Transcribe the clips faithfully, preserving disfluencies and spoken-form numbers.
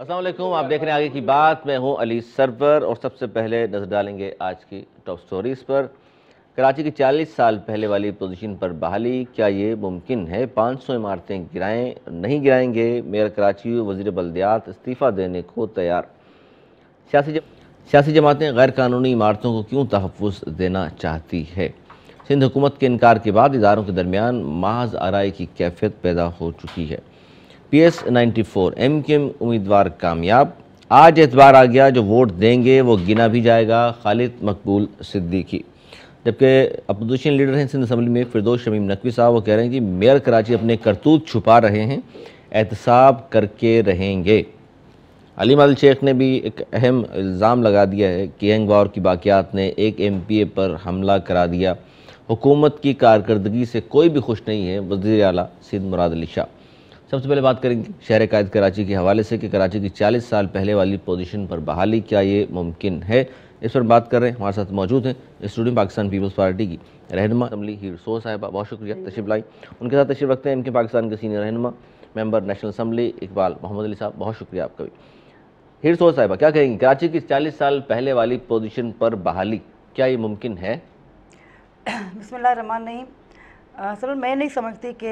अस्सलाम वालेकुम, आप देख रहे हैं आगे की बात। मैं हूं अली सरवर और सबसे पहले नज़र डालेंगे आज की टॉप स्टोरीज़ पर। कराची की चालीस साल पहले वाली पोजीशन पर बहाली, क्या ये मुमकिन है? पाँच सौ इमारतें गिराएं, नहीं गिराएंगे मेयर कराची, वज़ीर बल्दियात इस्तीफ़ा देने को तैयार। सियासी जम, सियासी जमातें गैर कानूनी इमारतों को क्यों तहफ़्फ़ुज़ देना चाहती है? सिंध हुकूमत के इनकार के बाद इदारों के दरमियान महज आराई की कैफियत पैदा हो चुकी है। P S ninety four M के उम्मीदवार कामयाब, आज एतबार आ गया, जो वोट देंगे वो गिना भी जाएगा। खालिद मकबूल सिद्दीकी। जबकि अपोजिशन लीडर हैं सिंध असम्बली में फिरदौस शमीम नकवी साहब, वो कह रहे हैं कि मेयर कराची अपने करतूत छुपा रहे हैं, एहतसाब करके रहेंगे। अलीम आदिल शेख ने भी एक अहम इल्ज़ाम लगा दिया है कि गैंग वॉर की वाक़यात ने एक एम पी ए पर हमला करा दिया। हुकूमत की कारकर्दगी से कोई भी खुश नहीं है, वज़ीर आला सिंध मुराद अली शाह। सबसे पहले बात करेंगे शहर कायद कराची के हवाले से कि कराची की चालीस साल पहले वाली पोजीशन पर बहाली, क्या ये मुमकिन है? इस पर बात कर रहे हैं। हमारे साथ मौजूद हैं स्टूडेंट पाकिस्तान पीपल्स पार्टी की रहनुमा असम्बली हीर सोह साहिबा, बहुत शुक्रिया तशरीफ लाई। उनके साथ तशरीफ रखते हैं एम के पाकिस्तान के सीनियर रहनुमा member national assembly Iqbal Mohammad Ali साहब, बहुत शुक्रिया आपका भी। हीर सोह साहिबा, क्या कहेंगी, कराची की चालीस साल पहले वाली पोजीशन पर बहाली, क्या ये मुमकिन है? बिस्मिल्लाहिर्रहमानिर्रहीम। सर मैं नहीं समझती कि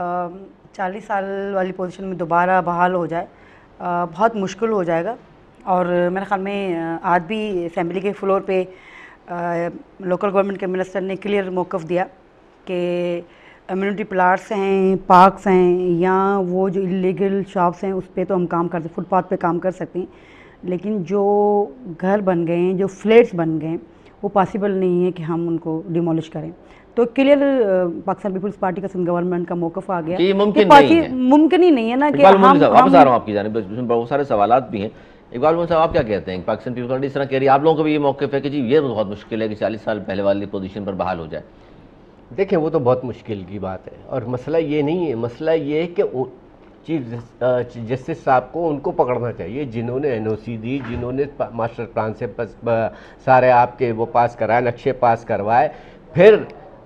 चालीस साल वाली पोजीशन में दोबारा बहाल हो जाए, आ, बहुत मुश्किल हो जाएगा। और मेरे ख़्याल में आज भी असम्बली के फ्लोर पे आ, लोकल गवर्नमेंट के मिनिस्टर ने क्लियर मौक़िफ़ दिया कि इम्यूनिटी प्लाट्स हैं, पार्क्स हैं, या वो जो इलीगल शॉप्स हैं उस पर तो हम काम कर सकते, फुटपाथ पे काम कर सकते हैं, लेकिन जो घर बन गए हैं, जो फ्लैट्स बन गए हैं, वो पॉसिबल नहीं है कि हम उनको डिमोलिश करें। तो क्लियर पाकिस्तान पीपल्स पार्टी का सिंध गवर्नमेंट का मौक़िफ़ आ गया कि मुमकिन नहीं है, मुमकिन ही नहीं है ना कि हम हम वापस आ रहा हूँ आपकी जानिब, इसमें बहुत सारे सवालात भी हैं। इकबाल मोहम्मद साहब, आप क्या कहते हैं? पाकिस्तान पीपल्स पार्टी इस तरह कह रही है, आप लोगों का भी ये मौक़िफ़ है कि जी ये बहुत मुश्किल है कि चालीस साल पहले वाली पोजीशन पर बहाल हो जाए? देखिए, वो तो बहुत मुश्किल की बात है, और मसला ये नहीं है, मसला ये है कि चीफ जस्टिस साहब को उनको पकड़ना चाहिए, जिन्होंने एन ओ सी दी, जिन्होंने मास्टर प्लान से सारे आपके वो पास कराए, नक्शे पास करवाए। फिर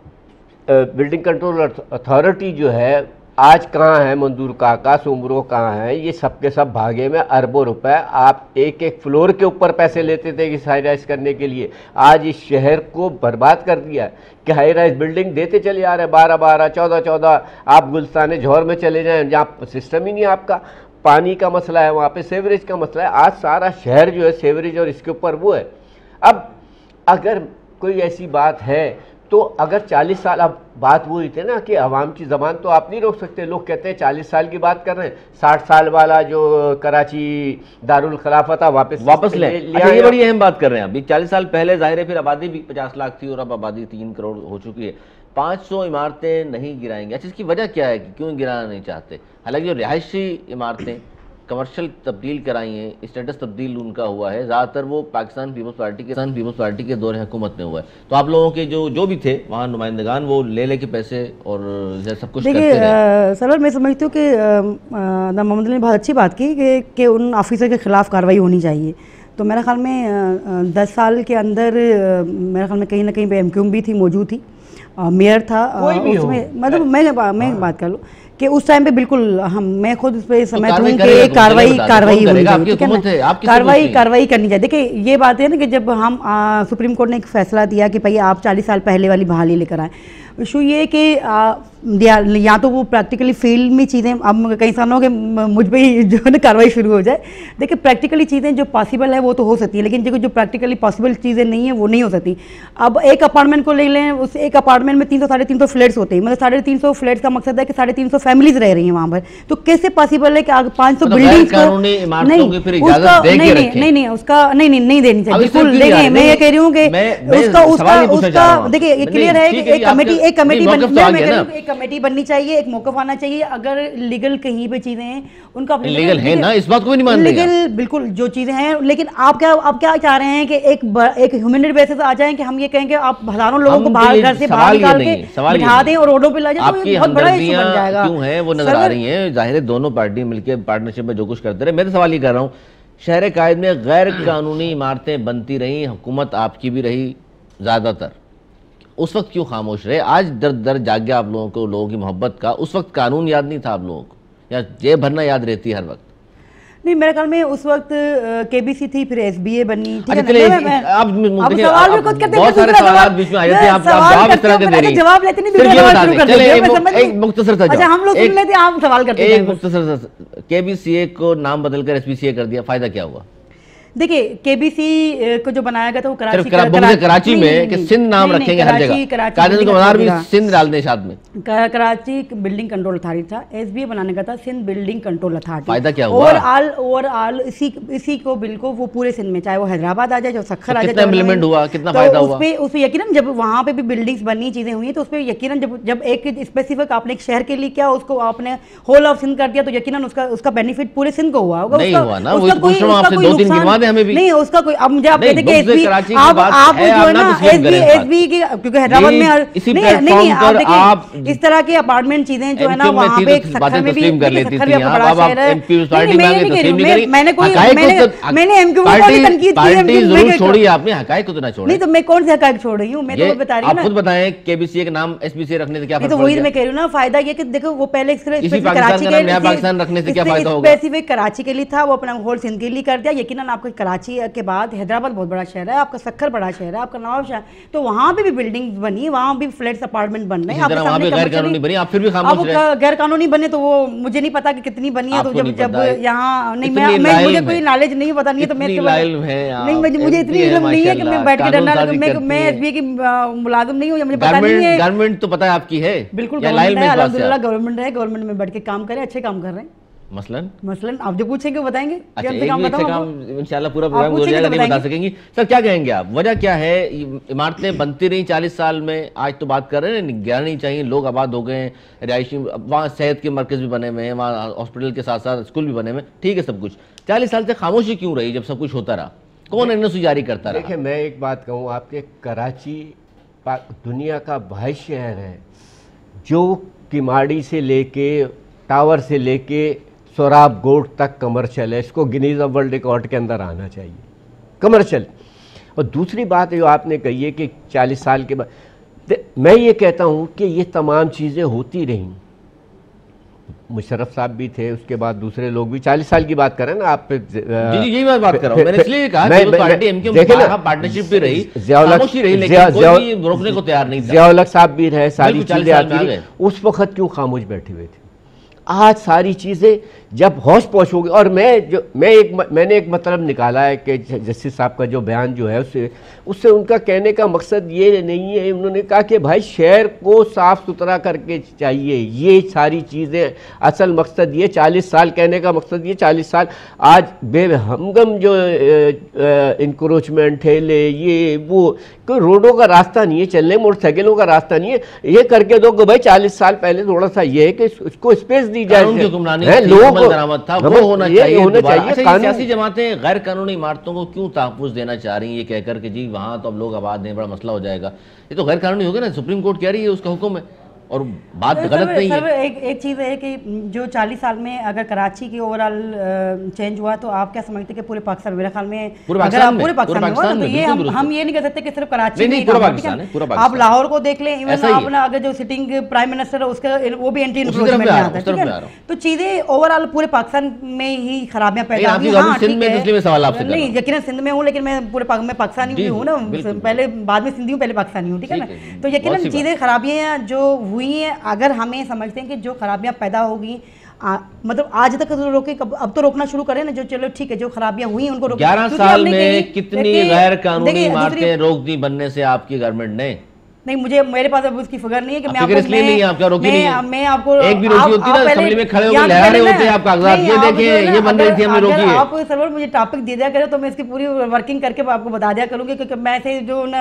बिल्डिंग कंट्रोल अथॉरिटी जो है आज कहाँ है, मंजूर काका सोमरो कहाँ है, ये सब के सब भागे में अरबों रुपए आप एक एक फ्लोर के ऊपर पैसे लेते थे कि हाई राइज करने के लिए। आज इस शहर को बर्बाद कर दिया कि हाई राइज बिल्डिंग देते चले आ रहे, बारह बारह चौदह चौदह। आप गुलस्तान जौहर में चले जाएं, जहाँ सिस्टम ही नहीं, आपका पानी का मसला है, वहाँ पे सेवरेज का मसला है। आज सारा शहर जो है सेवरेज और इसके ऊपर वो है। अब अगर कोई ऐसी बात है तो अगर चालीस साल, अब बात वो ही थे ना कि अवाम की ज़बान तो आप नहीं रोक सकते। लोग कहते हैं चालीस साल की बात कर रहे हैं, साठ साल वाला जो कराची दारुल खिलाफत था वापस वापस ले लिया। ये बड़ी अहम बात कर रहे हैं। अभी चालीस साल पहले जाहिर है फिर आबादी भी पचास लाख थी और अब आबादी तीन करोड़ हो चुकी है। पाँच सौ इमारतें नहीं गिराएंगे, अच्छा इसकी वजह क्या है कि क्यों गिराना नहीं चाहते? हालांकि जो रिहायशी इमारतें कमर्शियल तब्दील कराई हैं, स्टेटस तब्दील उनका हुआ है, ज़्यादातर वो पाकिस्तान पीपल्स पार्टी के पाकिस्तान पीपल्स पार्टी के दौर हुकूमत में हुआ है। तो आप लोगों के जो जो भी थे वहाँ नुमाइंदगान, वो ले ले के पैसे और सब कुछ करते रहे। सर मैं समझती हूँ कि मोहम्मद ने बहुत अच्छी बात की कि, कि उन ऑफिसर के ख़िलाफ़ कार्रवाई होनी चाहिए। तो मेरे ख्याल में दस साल के अंदर मेरे ख्याल में कहीं ना कहीं पे एम क्यू एम भी थी, मौजूद थी, मेयर था उसमें, मतलब मैं मैं बात कर लूँ कि उस टाइम पे बिल्कुल हम मैं खुद इस पे समझती हूँ कि कार्रवाई कार्रवाई होनी चाहिए, कार्रवाई कार्रवाई करनी चाहिए। देखिए ये बात है ना कि जब हम आ, सुप्रीम कोर्ट ने एक फैसला दिया कि भाई आप चालीस साल पहले वाली बहाली लेकर आए, इशू ये कि या, या तो वो प्रैक्टिकली फील्ड में चीज़ें, अब कई सालों के मुझ पर ही जो है ना कार्रवाई शुरू हो जाए। देखिए प्रैक्टिकली चीज़ें जो पॉसिबल है वो तो हो सकती है, लेकिन जो जो प्रैक्टिकली पॉसिबल चीज़ें नहीं है वो नहीं हो सकती। अब एक अपार्टमेंट को ले लें, उस एक अपार्टमेंट में तीन सौ साढ़े तीन सौ फ्लैट्स होते हैं, मतलब साढ़े तीन सौ फ्लैट्स का मकसद है कि साढ़े तीन सौ फैमिलीज रह रही हैं वहाँ पर। तो कैसे पॉसिबल है कि आगे पाँच सौ बिल्डिंग्स को नहीं उसका नहीं नहीं नहीं उसका नहीं नहीं नहीं देनी चाहिए, बिल्कुल। देखिए मैं ये कह रही हूँ कि उसका उसका उसका देखिए ये क्लियर है कि एक कमेटी एक कमेटी एक कमेटी बननी चाहिए, एक मौक़िफ़ आना चाहिए। अगर लीगल कहीं पे चीजें हैं उनका लीगल है ना, इस बात को भी नहीं मान रहे लीगल, बिल्कुल जो चीजें हैं। लेकिन आप क्या आप क्या चाह रहे हैं कि एक एक ह्यूमन बेसिस आ जाएं कि हम ये कहें कि आप हज़ारों लोगों को बाहर घर से बाहर निकाल के बिठा दें और रोडों पे ला जाए, तो बहुत बड़ा इशू बन जाएगा। क्यों है वो नजर आ रही है, जाहिर है दोनों पार्टी मिलकर पार्टनरशिप में जो कुछ करते रहे। मैं तो सवाल ये कर रहा हूँ, शहर कायद में गैर कानूनी इमारतें बनती रही, हुकूमत आपकी भी रही ज़्यादातर, उस वक्त क्यों खामोश रहे? आज दर दर जाग गया आप लोगों को लोगों की मोहब्बत का। उस वक्त कानून याद नहीं था आप लोगों को, या जेब भरना याद रहती है हर वक्त? नहीं, मेरे ख्याल में उस वक्त केबीसी थी, फिर एसबीए बनी। अच्छा चलिए, अब सवाल भी खुद करते हैं, बहुत सारे सवाल बीच में आ जाते हैं, आप जवाब इस तरह के दे रही हैं, जवाब लेते नहीं, फिर ये बता शुरू दें, कर चलिए देते हैं, एक मैं समझ मुक- एक मुख्तसर सा अच्छा जवाब। हम लोग सुन एक- लेते हैं, आप सवाल करते एक हैं। मुख्तसर सा, केबीसीए को नाम बदलकर एसपीसीए कर दिया, फायदा क्या हुआ? देखिए, केबीसी को जो बनाया गया था वो कराची सिर्फ करा, करा- मुझे कराची नहीं, में नहीं, कि नहीं, सिंध नाम नहीं, रखेंगे हर कराची- जगह, कराची कानून बिल्डिंग के बाहर भी कंट्रोल सिंध डाल दें साथ में। का- कराची बिल्डिंग कंट्रोल अथॉरिटी था, एसबीए बनाने का था सिंध बिल्डिंग कंट्रोल अथॉरिटी। फायदा क्या हुआ? ओवरऑल ओवरऑल इसी इसी को बिल को वो पूरे सिंध में, चाहे वो हैदराबाद आ जाए, जो सखर आ जाए, कितना चाहे implement वो- हुआ, कितना तो फायदा उस हुआ? पे उस पे यकीनन जब वहाँ पे भी बिल्डिंग्स बनी, चीजें हुई, तो उस पे यकीनन जब जब एक स्पेसिफिक आपने एक शहर के लिए किया, उसको आपने होल ऑफ सिंध कर दिया, तो यकीनन उसका उसका बेनिफिट पूरे सिंध को हुआ होगा। नहीं उसका- हुआ ना, उसका वही कोई- पूछ रहा हूं उसका आपसे, कोई दो तीन नुकसान- गिनवा दें हमें भी। नहीं, उसका कोई, अब मुझे आप नहीं, कहते कि मुझसे एसबी कराची की आप बात आप है, जो आप है ना ना तस्लीम एसबी करें इस बात। एसबी की, क्योंकि हैदराबाद ये में हर इसी नहीं नहीं नहीं, प्लेटफॉर्म आप पर देखिए, आप इस तरह के अपार्टमेंट चीजें जो है ना एमक्यू में वहाँ थी पे तो सखर बातें में भी, तस्लीम कर देखिए, लेती सखर थी, भी आपका आप बड़ा अब आप शहर है। एमपी नहीं, पार्टी नहीं, में मैं आगे नहीं कह रही तस्लीम हूँ, नहीं मैं- करी। मैंने कोई हकायक को मैंने तो- मैंने एमक्यू को पार्टी- भी तनकीद की है, पार्टी मैं जरूर कह- छोड़िए, आपने हकायक को तो ना छोड़े। नहीं, तो मैं कौन से हकायक छोड़ रही हूँ, मैं तो ये वो बता रही आप हूँ खुद ना। बताएं, केबीसीए के नाम एसपीसीए रखने से क्या नहीं, फर्क तो पड़ वही गया? मैं कह रही हूँ ना, फायदा ये कि देखो वो पहले इसी पाकिस्तान कराची का के नाम नया पाकिस्तान रखने से क्या फायदा होगा? स्पेसिफिक कराची के लिए था, वो अपना होल सिंध के लिए कर दिया। यकीनन आपको कराची के बाद हैदराबाद बहुत बड़ा शहर है, आपका सखर बड़ा शहर है, आपका नवाब शाह, तो वहाँ पे भी बिल्डिंग्स बनी, वहाँ भी फ्लैट्स अपार्टमेंट बन रहे हैं। इसी तरह वहाँ पे गैर कानूनी बनी, आप फिर भी खामोश रहे। अब गैर कानूनी बने तो वो मुझे नहीं पता कि कितनी बनी है, तो आपको जब नहीं जब पता है। यहाँ नहीं, इतनी मैं मैं- लाइल मुझे में। कोई नॉलेज नहीं पता नहीं है, तो मैं इतनी इसके लाइल बारे- में आप, नहीं, मुझे मुझे इतनी एमपी है, इल्म नहीं है कि मैं माशाल्लाह, बैठ के डरना कानून साजी मैं करती मैं हैं। एसबीआई की अ, मुलाजिम नहीं हूँ, या मुझे पता नहीं गवर्नमेंट है। गवर्नमेंट तो पता है आपकी है, बिल्कुल या लाइल गवर्नमेंट में है, इस बात से अल्हम्दुलिल्लाह आप? गवर्नमेंट है, गवर्नमेंट में बैठ के काम करें, अच्छे काम कर रहे हैं। मसलन मसलन आप जो पूछेंगे वो बताएंगे। अच्छा, क्या एक काम भी अच्छा बताऊं काम आपको? इंशाल्लाह पूरा आप प्रोग्राम हो पूछेंगे जाएगा, तो नहीं बता बताएंगे। सकेंगी। सर क्या कहेंगे आप, वजह क्या है? इमारतें बनती रही चालीस साल में, आज तो बात कर रहे हैं निगरानी चाहिए, लोग आबाद हो गए हैं, रिहायशी, वहाँ सेहत के मरकज भी बने हुए हैं, वहाँ हॉस्पिटल के साथ साथ स्कूल भी बने हुए हैं, ठीक है सब कुछ, चालीस साल से खामोशी क्यों रही जब सब कुछ होता रहा? कौन एनओसी जारी करता रहा? देखिए, मैं एक बात कहूँ, आपके कराची दुनिया का भाई शहर है, जो किमाड़ी से लेके टावर से लेके सोराब गोट तक कमर्शियल है, इसको गिनीज ऑफ वर्ल्ड रिकॉर्ड के अंदर आना चाहिए, कमर्शियल। और दूसरी बात जो आपने कही है कि चालीस साल के बाद, मैं ये कहता हूँ कि ये तमाम चीज़ें होती रहीं। मुशर्रफ साहब भी थे, उसके बाद दूसरे लोग भी, चालीस साल की बात करें ना आप। जी जी, यही मैं बात कर रहा हूँ, मैंने इसलिए कहा मैं- कि मैं- पार्टी एमक्यू देखिए ना, पार्टनरशिप भी रही, ज़ियाउल हक- खामोशी रही, लेकिन ज़िया- कोई ज़िया- भी रोकने को तैयार नहीं था। ज़ियाउल हक साहब भी रहे, सारी बिल्कुल, चालीस चीज़ें साल में आती आ रही, गए। उस वक्त क्यों खामोश बैठे हुए थे? आज सारी चीज़ें जब होश पोश होगी। और मैं जो मैं एक मैंने एक मतलब निकाला है कि जस्टिस साहब का जो बयान जो है उससे उससे उनका कहने का मकसद ये नहीं है, उन्होंने कहा कि भाई शहर को साफ़ सुथरा करके चाहिए, ये सारी चीज़ें, असल मकसद ये चालीस साल कहने का मकसद ये चालीस साल आज बेहमगम जो इंक्रोचमेंट ठेले ये वो, कोई रोडों का रास्ता नहीं है, चलने मोटरसाइकिलों का रास्ता नहीं है, ये करके दो कि भाई चालीस साल पहले थोड़ा सा ये है कि उसको स्पेस दी जाए, कानून की हुक्मरानी है, थी, लोगों अमल को दरामद था, हाँ, वो होना ये चाहिए होना दोबारा। चाहिए। अच्छा, ये कानून- सियासी जमातें गैर कानूनी इमारतों को क्यों तहफ़्फ़ुज़ देना चाह रही हैं, ये कहकर कि जी वहाँ तो अब लोग आबाद हैं, बड़ा मसला हो जाएगा? ये तो गैर कानूनी हो गया ना, सुप्रीम कोर्ट कह रही है, उसका हुक्म है, और बात सर, गलत नहीं सर, है। एक एक चीज़ है कि जो चालीस साल में अगर कराची की ओवरऑल चेंज हुआ, तो आप क्या समझते हैं कि पूरे पाकिस्तान, मेरे ख्याल में पूरे अगर पाकिस्तान आप में, पूरे पाकिस्तान में हुआ पाकिस्तान ना, तो में, ये बिल्कुल हम दुरुस्त हम ये नहीं कह सकते कि सिर्फ कराची नहीं, में नहीं, ही पूरा काम हुआ, ठीक पाकिस्तान है, है? पूरा आप पाकिस्तान। लाहौर को देख लें, इवन ऐसा ही है। अपना अगर जो सिटिंग प्राइम मिनिस्टर है उसका वो भी एंटी उसी तरफ इंक्रोचमेंट मैं आ में रहा आता हूँ, है, उस तरफ ठीक मैं आ रहा है? हूँ। तो चीज़ें ओवरऑल पूरे पाकिस्तान में ही खराबियां पैदा आपकी हुई। गवर्नमेंट हाँ, सिंध ठीक में, है। इसलिए मैं सवाल आपसे कर रहा नहीं, हूँ। यकीनन सिंध में हूँ, लेकिन मैं पूरे पाक- मैं पाकिस्तानी जी, भी हूँ ना, बिल्कुल, पहले बाद में सिंधी हूँ, पहले पाकिस्तानी हूँ, ठीक है ठीक ना? है, तो बहुत सी यकीनन बात। चीज़ें खराबियाँ जो हुई हैं, अगर हमें समझते हैं कि जो खराबियाँ पैदा होगी, आ, मतलब आज तक तो रोके, अब तो रोकना शुरू करें ना, जो चलो ठीक है, जो खराबियां हुई उनको रोक। ग्यारह साल में कितनी गैर कानूनी इमारतें रोक दी बनने से आपकी गवर्नमेंट ने? नहीं, मुझे मेरे पास अब उसकी फिगर नहीं है कि मैं आपको इसलिए नहीं है, आपका रोकी नहीं है। मैं आपको एक भी रोकी होती ना, असेंबली में खड़े होकर लहरा रहे होते आप कागजात, ये देखें ये बन रही थी, हमने रोकी है। आप सर्वर मुझे टॉपिक दे दिया करे तो मैं इसकी पूरी वर्किंग करके आपको बता दिया करूंगी, क्योंकि मैं से जो ना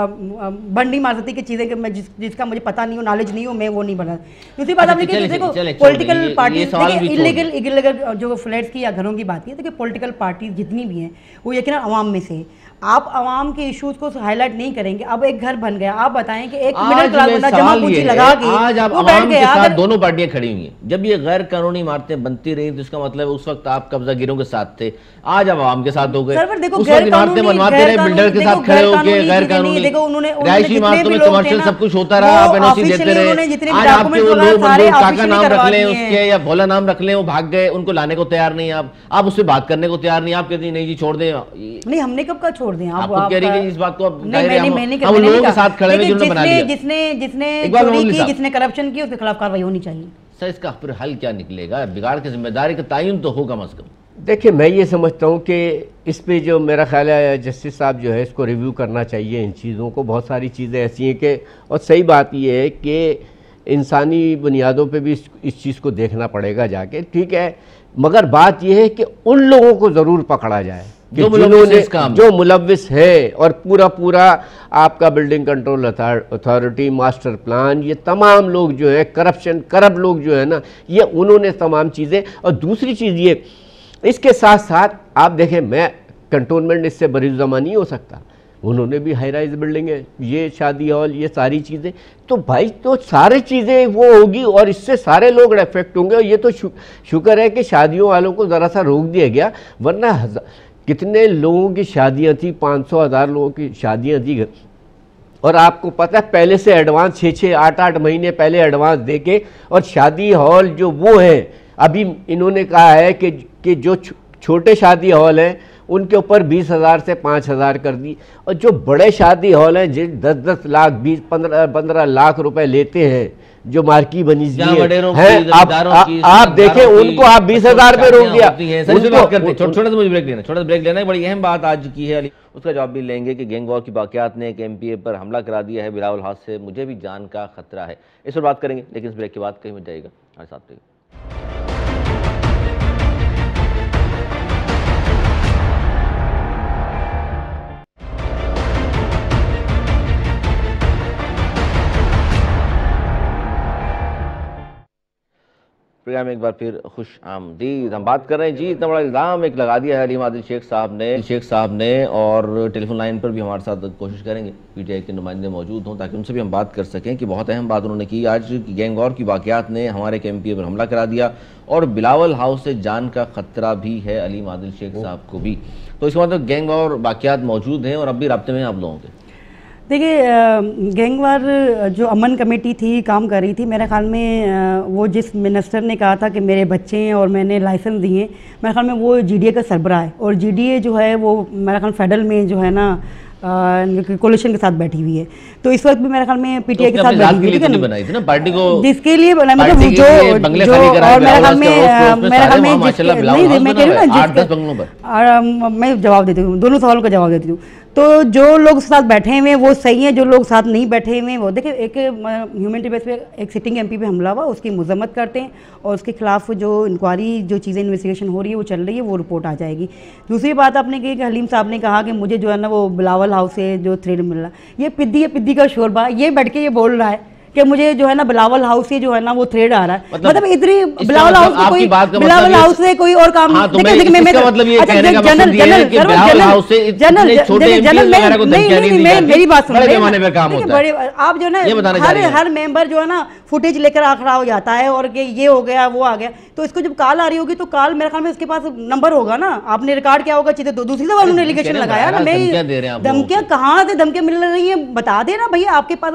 बंड नहीं मार सकती कि चीजें कि मैं जिस जिसका मुझे पता नहीं हो, नॉलेज नहीं हो, मैं वो नहीं बना। दूसरी बात आपने की, देखो पॉलिटिकल पार्टी, इलीगल इलीगल जो फ्लैट्स की या घरों की बात की, देखिए पॉलिटिकल पार्टी जितनी भी हैं वो यकीनन अवाम में से, आप आवाम के इश्यूज को हाईलाइट नहीं करेंगे। अब एक घर बन गया, आप बताएं कि एक मिडिल क्लास बंदा जमा पूंजी लगा के आज आप वो बैठ आवाम के गया। साथ दोनों पार्टियां खड़ी हुई हैं। जब ये गैर कानूनी इमारतें बनती रही तो इसका मतलब उस वक्त आप कब्जागिरों के साथ थे, आज आप आवाम के साथ हो गए। उस वक्त इमारतें बनवाते रहे बिल्डर के साथ खड़े होकर, गैर कानूनी रिहायशी इमारतों में कमर्शियल सब कुछ होता रहा, आप एनओसी देते रहे। आज आपके वो लोग काका नाम रख लें उसके या भोला नाम रख लें, वो भाग गए, उनको लाने को तैयार नहीं, आप आप उससे बात करने को तैयार नहीं, आप कहते नहीं जी छोड़ दें। नहीं हमने कब का छोड़ दें, आप कह रही है इस बात को आप हम लोगों के साथ खड़े हैं जिन्होंने बना लिया। जिसने जिसने चोरी की, जिसने करप्शन की, उसके खिलाफ कार्रवाई होनी चाहिए। सर इसका फिर हल क्या निकलेगा? बिगाड़ की जिम्मेदारी का तयन तो हो कम अज कम। देखिए मैं ये समझता हूँ कि इस पे जो मेरा ख्याल है जस्टिस साहब जो है इसको रिव्यू करना चाहिए इन चीज़ों को। बहुत सारी चीज़ें ऐसी हैं कि, और सही बात ये है कि इंसानी बुनियादों पे भी इस, इस चीज़ को देखना पड़ेगा जाके, ठीक है। मगर बात यह है कि उन लोगों को ज़रूर पकड़ा जाए कि जिन्होंने जो मुलव्विस है, और पूरा पूरा आपका building control authority, master plan, ये तमाम लोग जो है करप्शन करप्ट लोग जो है ना, ये उन्होंने तमाम चीज़ें। और दूसरी चीज़ ये, इसके साथ साथ आप देखें, मैं कंटोनमेंट इससे बरीज़मा नहीं हो सकता, उन्होंने भी हाई राइज बिल्डिंग है, ये शादी हॉल, ये सारी चीज़ें, तो भाई तो सारी चीज़ें वो होगी और इससे सारे लोग इफेक्ट होंगे। और ये तो शु, शुक्र है कि शादियों वालों को ज़रा सा रोक दिया गया, वरना कितने लोगों की शादियाँ थी, पाँच सौ हज़ार लोगों की शादियाँ थी। और आपको पता है पहले से एडवांस छः छः आठ आठ महीने पहले एडवांस दे के, और शादी हॉल जो वो हैं, अभी इन्होंने कहा है कि, कि जो छोटे शादी हॉल हैं उनके ऊपर बीस हज़ार से पाँच हज़ार कर दी, और जो बड़े शादी हॉल हैं जिन दस दस लाख बीस पंद्रह पंद्रह लाख रुपए लेते हैं, जो मार्की बनी है, आप, आप देखें उनको आप बीस हज़ार पे रोक दिया। छोटा सा मुझे ब्रेक लेना छोटा सा ब्रेक लेना है। बड़ी अहम बात आज की है, उसका जवाब भी लेंगे कि गैंग वॉर की वाकयात ने एक एमपीए पर हमला करा दिया है, बिलावल हाथ से मुझे भी जान का खतरा है। इस पर बात करेंगे, लेकिन इस ब्रेक के बाद कहीं मत जाएगा, हमारे साथ रहिए। प्रोग्राम में एक बार फिर खुश आमदीद। हम बात कर रहे हैं जी, इतना बड़ा इल्ज़ाम एक लगा दिया है अलीम आदिल शेख साहब ने शेख साहब ने और टेलीफोन लाइन पर भी हमारे साथ कोशिश करेंगे पीटीआई के नुमाइंदे मौजूद हों ताकि उनसे भी हम बात कर सकें कि बहुत अहम बात उन्होंने की। आज गैंग वॉर की वाकयात ने हमारे के एमपीए पर हमला करा दिया और बिलावल हाउस से जान का खतरा भी है अलीम आदिल शेख साहब को भी। तो इसका मतलब गैंग वॉर वाकयात मौजूद हैं और अब भी राब्ते में हैं आप लोगों के। देखिए गैंग वार जो अमन कमेटी थी काम कर रही थी, मेरे ख्याल में वो जिस मिनिस्टर ने कहा था कि मेरे बच्चे हैं और मैंने लाइसेंस दिए, मेरे ख्याल में वो जीडीए का सरबराह है और जीडीए जो है वो मेरे ख्याल फेडरल में जो है ना कोलिशन के साथ बैठी हुई है। तो इस वक्त भी मेरे ख्याल में पीटीआई तो के साथ बैठी हुई है बनाई थी ना पार्टी को, जिसके लिए बना मतलब जो जो और मेरे ख्याल में मेरे ख्याल में नहीं मैं कह रही हूँ ना, मैं जवाब देती हूँ, दोनों सवालों का जवाब देती हूँ। तो जो लोग साथ बैठे हुए हैं वो सही हैं, जो लोग साथ नहीं बैठे हुए हैं वो देखिए एक ह्यूमनिटी बेस पे एक सिटिंग एमपी पे हमला हुआ, उसकी मजम्मत करते हैं और उसके खिलाफ जो इंक्वायरी जो चीज़ें इन्वेस्टिगेशन हो रही है वो चल रही है, वो रिपोर्ट आ जाएगी। दूसरी बात आपने की कि हलीम साहब ने कहा कि मुझे जो है ना वो बिलावल हाउस से जो थ्रेड मिल रहा है, ये पिद्दी है पिद्दी का शोरबा, ये बैठ के ये बोल रहा है कि मुझे जो है ना बिलावल हाउस से जो है ना वो थ्रेड आ रहा है। मतलब, मतलब इतनी बिलावल हाउस से कोई बिलावल हाउस से कोई और काम हाँ, तो मैं इसका मतलब ये कहने का मकसद ये है कि बिलावल हाउस से इतने छोटे एमपीएस वगैरह को धमकियां नहीं दी जाती, मेरी बात सुनिए, बड़े पैमाने पे काम होता है। आप जो ना हर हर मेंबर जो है ना फुटेज लेकर आखड़ा हो जाता है और कि ये हो गया वो आ गया, तो इसको जब कॉल आ रही होगी तो कॉल मेरे ख्याल में उसके पास नंबर होगा ना, आपने रिकॉर्ड क्या होगा चीजें। दूसरी दफा उन्होंने एलिगेशन लगाया ना, मैं धमकियां कहाँ से धमकियां मिल रही है बता देना भैया, आपके पास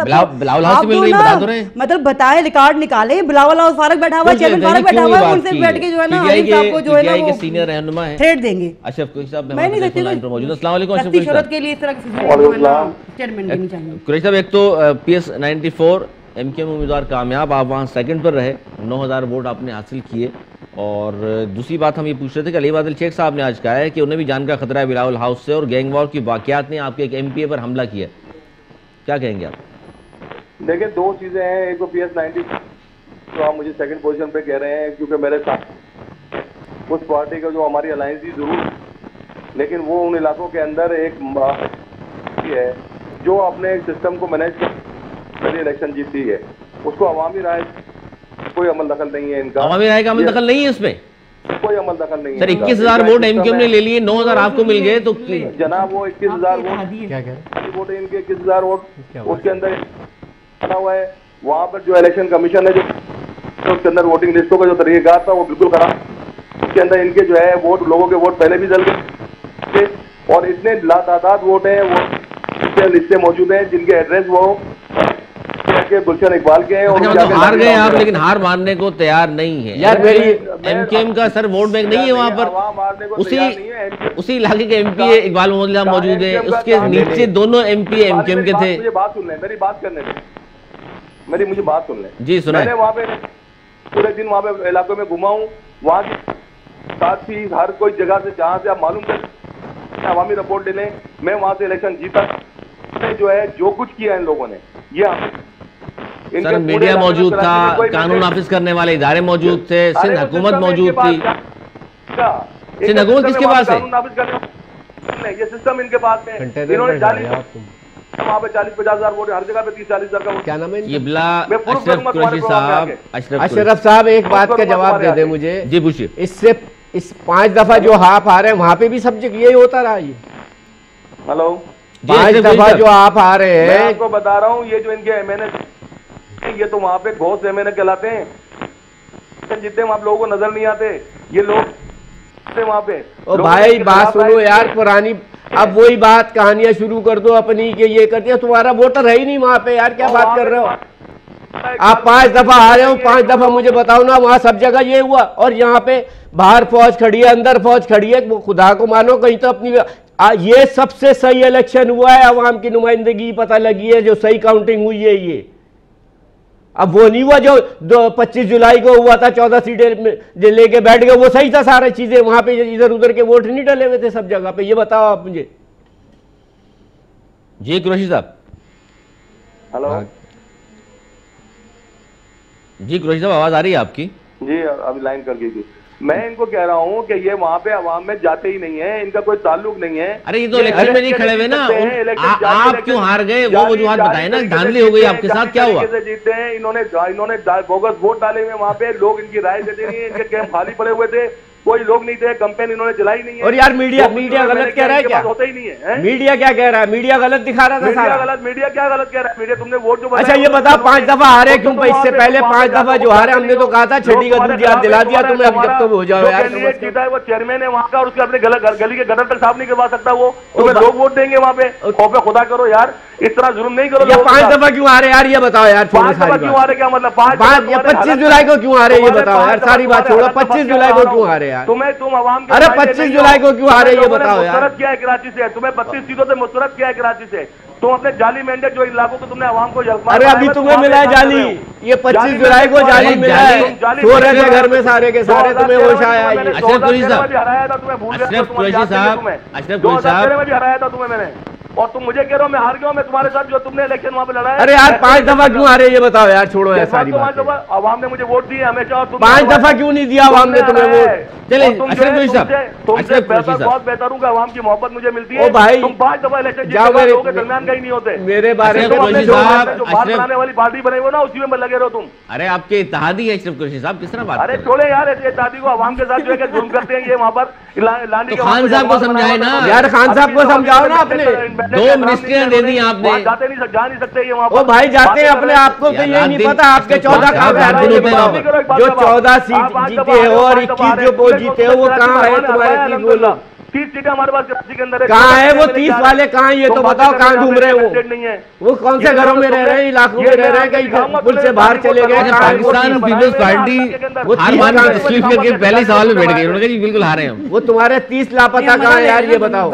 मतलब बताए, रिकॉर्ड निकाले, बिलावल हाउस फारक बैठा हुआ है, चेयरमैन फारक बैठा हुआ है, उनसे बैठ के जो है ना हलीम साहब को जो है ना वो सीनियर रहनुमा है थ्रेड देंगे। अशरफ कुरैशी साहब मैं नहीं देखती लाइन पर मौजूद। अस्सलाम वालेकुम अशरफ कुरैशी साहब के लिए इस तरह की स्टेटमेंट देनी चाहिए। कुरैशी साहब एक तो पीएस चौरानवे एमकेएम उम्मीदवार कामयाब, आप वहाँ सेकंड पर रहे, नौ हज़ार वोट आपने हासिल किए। और दूसरी बात हम ये पूछ रहे थे कि अलीम आदिल शेख साहब ने आज कहा है कि उन्हें भी जान का खतरा है बिलावल हाउस से और गैंग वॉर की वाकयात ने आपके एक एमपीए पर हमला किया, क्या कहेंगे आप? देखिए दो चीज़ें हैं, एक तो पी एस नाइन्टी तो आप मुझे सेकंड पोजीशन पे कह रहे हैं क्योंकि मेरे साथ उस पार्टी का जो हमारी अलायंस थी जरूर, लेकिन वो उन इलाकों के अंदर एक है जो अपने सिस्टम को मैनेज कर इलेक्शन जीती है, उसको अवामी राय कोई अमल दखल नहीं है इनका। अवामी राय का अमल दखल नहीं है उसमें? कोई अमल दखल नहीं सर है। इक्कीस हजार वोट एमक्यूएम ने ले लिए, नौ हजार आपको मिल गए, तो जनाब वो इक्कीस हजार वोट क्या कह रहे हैं? वोट है इनके इक्कीस हजार वोट, उसके अंदर बना हुआ है। वहाँ पर जो इलेक्शन कमीशन है जो तो उसके अंदर वोटिंग लिस्टों का जो तरीकेकार था वो बिल्कुल खराब। उसके अंदर इनके जो है वोट, लोगों के वोट पहले भी जल गए और इतने लातादाद वोट हैं वो लिस्टें मौजूद हैं जिनके एड्रेस वो गुलशन इकबाल के हैं। और अच्छा, मतलब हार गए आप, लेकिन हार मानने को तैयार नहीं है यार मेरी एमकेएम का सर वोट बैंक नहीं है वहाँ पर, उसी उसी इलाके के एमपी इकबाल मोहम्मद मौजूद है, उसके नीचे दोनों एमपी एमकेएम के थे। मुझे बात सुन लें, मेरी बात करने दें, मेरी मुझे बात सुन लें जी सुना। मैंने वहाँ पे पूरे दिन वहाँ पे इलाकों में घुमा हूँ, वहाँ की साथ ही हर कोई जगह से जहाँ से आप मालूम कर अवामी रिपोर्ट ले लें, मैं वहाँ से इलेक्शन जीता जो है जो कुछ किया इन लोगों ने। ये सर मीडिया मौजूद था, कानून नाफिज करने वाले इदारे मौजूद थे, सिंध हुकूमत मौजूद थी। सिंध हुकूमत किसके पास है? ये सिस्टम इनके पास है। इन्होंने वहाँ पे चालीस पचास हजार वोट, हर जगह पे तीस चालीस हजार का वोट। क्या नाम है? ये बिला अशरफ कुरैशी साहब। अशरफ साहब एक बात का जवाब दे दे मुझे। जी पूछिए। इससे इस पांच दफा जो आप आ रहे हैं वहाँ पे भी सब जगह यही होता रहा। ये हेलो पांच दफा जो आप आ रहे हैं, मैं आपको बता रहा हूँ, ये जो इनके एमएनए ये तो वहाँ पे घोष एमएनए कहलाते हैं, जितने आप लोगों को नजर नहीं आते ये लोग वहाँ पे। ओ भाई बात सुनो यार पुरानी, अब वही बात कहानियां शुरू कर दो अपनी के ये करते हैं। तुम्हारा वोटर है ही नहीं वहाँ पे यार, क्या बात कर रहे हो आप? पांच दफा आ रहे हो, पांच दफा मुझे बताओ ना वहाँ सब जगह ये हुआ, और यहाँ पे बाहर फौज खड़ी है, अंदर फौज खड़ी है। वो खुदा को मानो कहीं तो अपनी आ, ये सबसे सही इलेक्शन हुआ है, अवाम की नुमाइंदगी पता लगी है, जो सही काउंटिंग हुई है ये। अब वो नहीं हुआ जो दो पच्चीस जुलाई को हुआ था, चौदह सीटें लेके बैठ गए, वो सही था सारी चीजें। वहां पे इधर उधर के वोट नहीं डले हुए थे सब जगह पे। ये बताओ आप मुझे। जी कुरैशी साहब। हेलो जी कुरैशी साहब, आवाज आ रही है आपकी? जी अभी लाइन कर गई। मैं इनको कह रहा हूँ कि ये वहाँ पे अवाम में जाते ही नहीं है, इनका कोई ताल्लुक नहीं है। अरे ये तो इलेक्शन में नहीं खड़े हुए ना, आप क्यों हार गए वो वजूहत बताए ना, धांधली हो गई आपके साथ, क्या हुआ? जीतते हैं इन्होंने, इन्होंने बोगस वोट डाले हुए वहाँ पे, लोग इनकी राय देते नहीं है, इनके कैंप खाली पड़े हुए थे, कोई लोग नहीं थे, कंपेन इन्होंने चलाई नहीं है। और यार मीडिया मीडिया गलत कह रहा है क्या? होता ही नहीं है। मीडिया क्या कह रहा है? मीडिया गलत दिखा रहा था सारा। गलत मीडिया क्या गलत कह रहा है? मीडिया तुमने वोट जो अच्छा ये बताओ पांच दफा हारे क्यों? इससे पहले पांच दफा जो हारे हमने तो कहा था छठी का दूध याद दिला दिया तुम्हें, अब जब तो हो जाओ यार। जीता है वो चेयरमैन है वहाँ का, और उसके अपने गली के गटर तक साफ नहीं करवा सकता वो, तुम्हें लोग वोट देंगे वहाँ पे? खौफे खुदा करो यार, इतना जुल्म नहीं करो। ये पांच दफा क्यों आ रहे यार, ये बताओ यार। पांच दफा क्यों आ रहे, क्या मतलब? पांच ये पच्चीस जुलाई को क्यों आ रहे, ये बताओ यार। सारी बात छोड़ो, पच्चीस जुलाई को क्यों आ रहे यार? तुम्हें तुम आवाम, अरे पच्चीस जुलाई को क्यों आ रहे ये बताओ यार। मुस्तरद किया है कराची से, तुम्हें बत्तीस सीटों से मुस्तरद किया है कराची से। तुम अपने जाली मैंडेट जो इलाकों को तुमने आवाम को, अरे अभी तुम्हें मिला है जाली, ये पच्चीस जुलाई को जाली मिला है। सो रहे थे घर में सारे के सारे, तुम्हें होश आया? अशरफ कुरैशी साहब, हराया था तुम्हें, भूल गए? अशरफ कुरैशी साहब, अशरफ कुरैशी साहब में भी हराया था तुम्हें मैंने, और तुम मुझे कह रहे हो मैं हार गया हूं? मैं तुम्हारे साथ जो तुमने इलेक्शन वहां पे लड़ा है। अरे यार पांच दफा क्यों आ रहे ये बताओ यार, छोड़ो यार सारी बात। आवाम ने मुझे वोट दिए हमेशा, और पांच दफा क्यों नहीं दिया आवाम ने तुम्हें वोट? चले अशरफ कुरैशी साहब, अशरफ कुरैशी साहब, बहुत बेहतर हूँ कि आवाम की मोहब्बत मुझे मिलती है। ओ भाई तुम पांच दफा इलेक्शन जाओ, मेरे लोगों के दरमियान कहीं नहीं होते। मेरे बारे में जो बात बनाने वाली पार्टी बने हुए ना, उसी में लगे रहो तुम। अरे आपके इत्तेहादी है अशरफ कुरैशी साहब, किस तरह बात? अरे छोड़े यार ऐसे इत्तेहादी को, आवाम के साथ जो है जुल्म करते हैं ये वहाँ पर। तो खान साहब को समझाए ना यार, खान साहब को समझाओ ना। अपने दो मिनिस्ट्रियां दे दी आपने, जाते नहीं, जा नहीं सकते ये वहाँ पर। ओ भाई जाते हैं अपने, आपको तो ये नहीं पता आपके चौदह कहाँ है? जो चौदह सीट जीते हैं और इक्कीस जो वो जीते हैं वो कहाँ है तुम्हारे? तीस बोलो, तीस सीटें हमारे पास कराची के अंदर है। कहाँ है वो तीस वाले? कहाँ ये तो बताओ, कहाँ घूम रहे हो? वो कौन से घरों में रह रहे हैं, इलाकों में रह रहे हैं, कहीं पुल से बाहर चले गए? पाकिस्तान पीपल्स पार्टी हार मान की तस्लीफ करके पहले सवाल में बैठ गई, उन्होंने कहा जी बिल्कुल हारे हम। वो तुम्हारे तीस लापता कहाँ है यार, ये बताओ।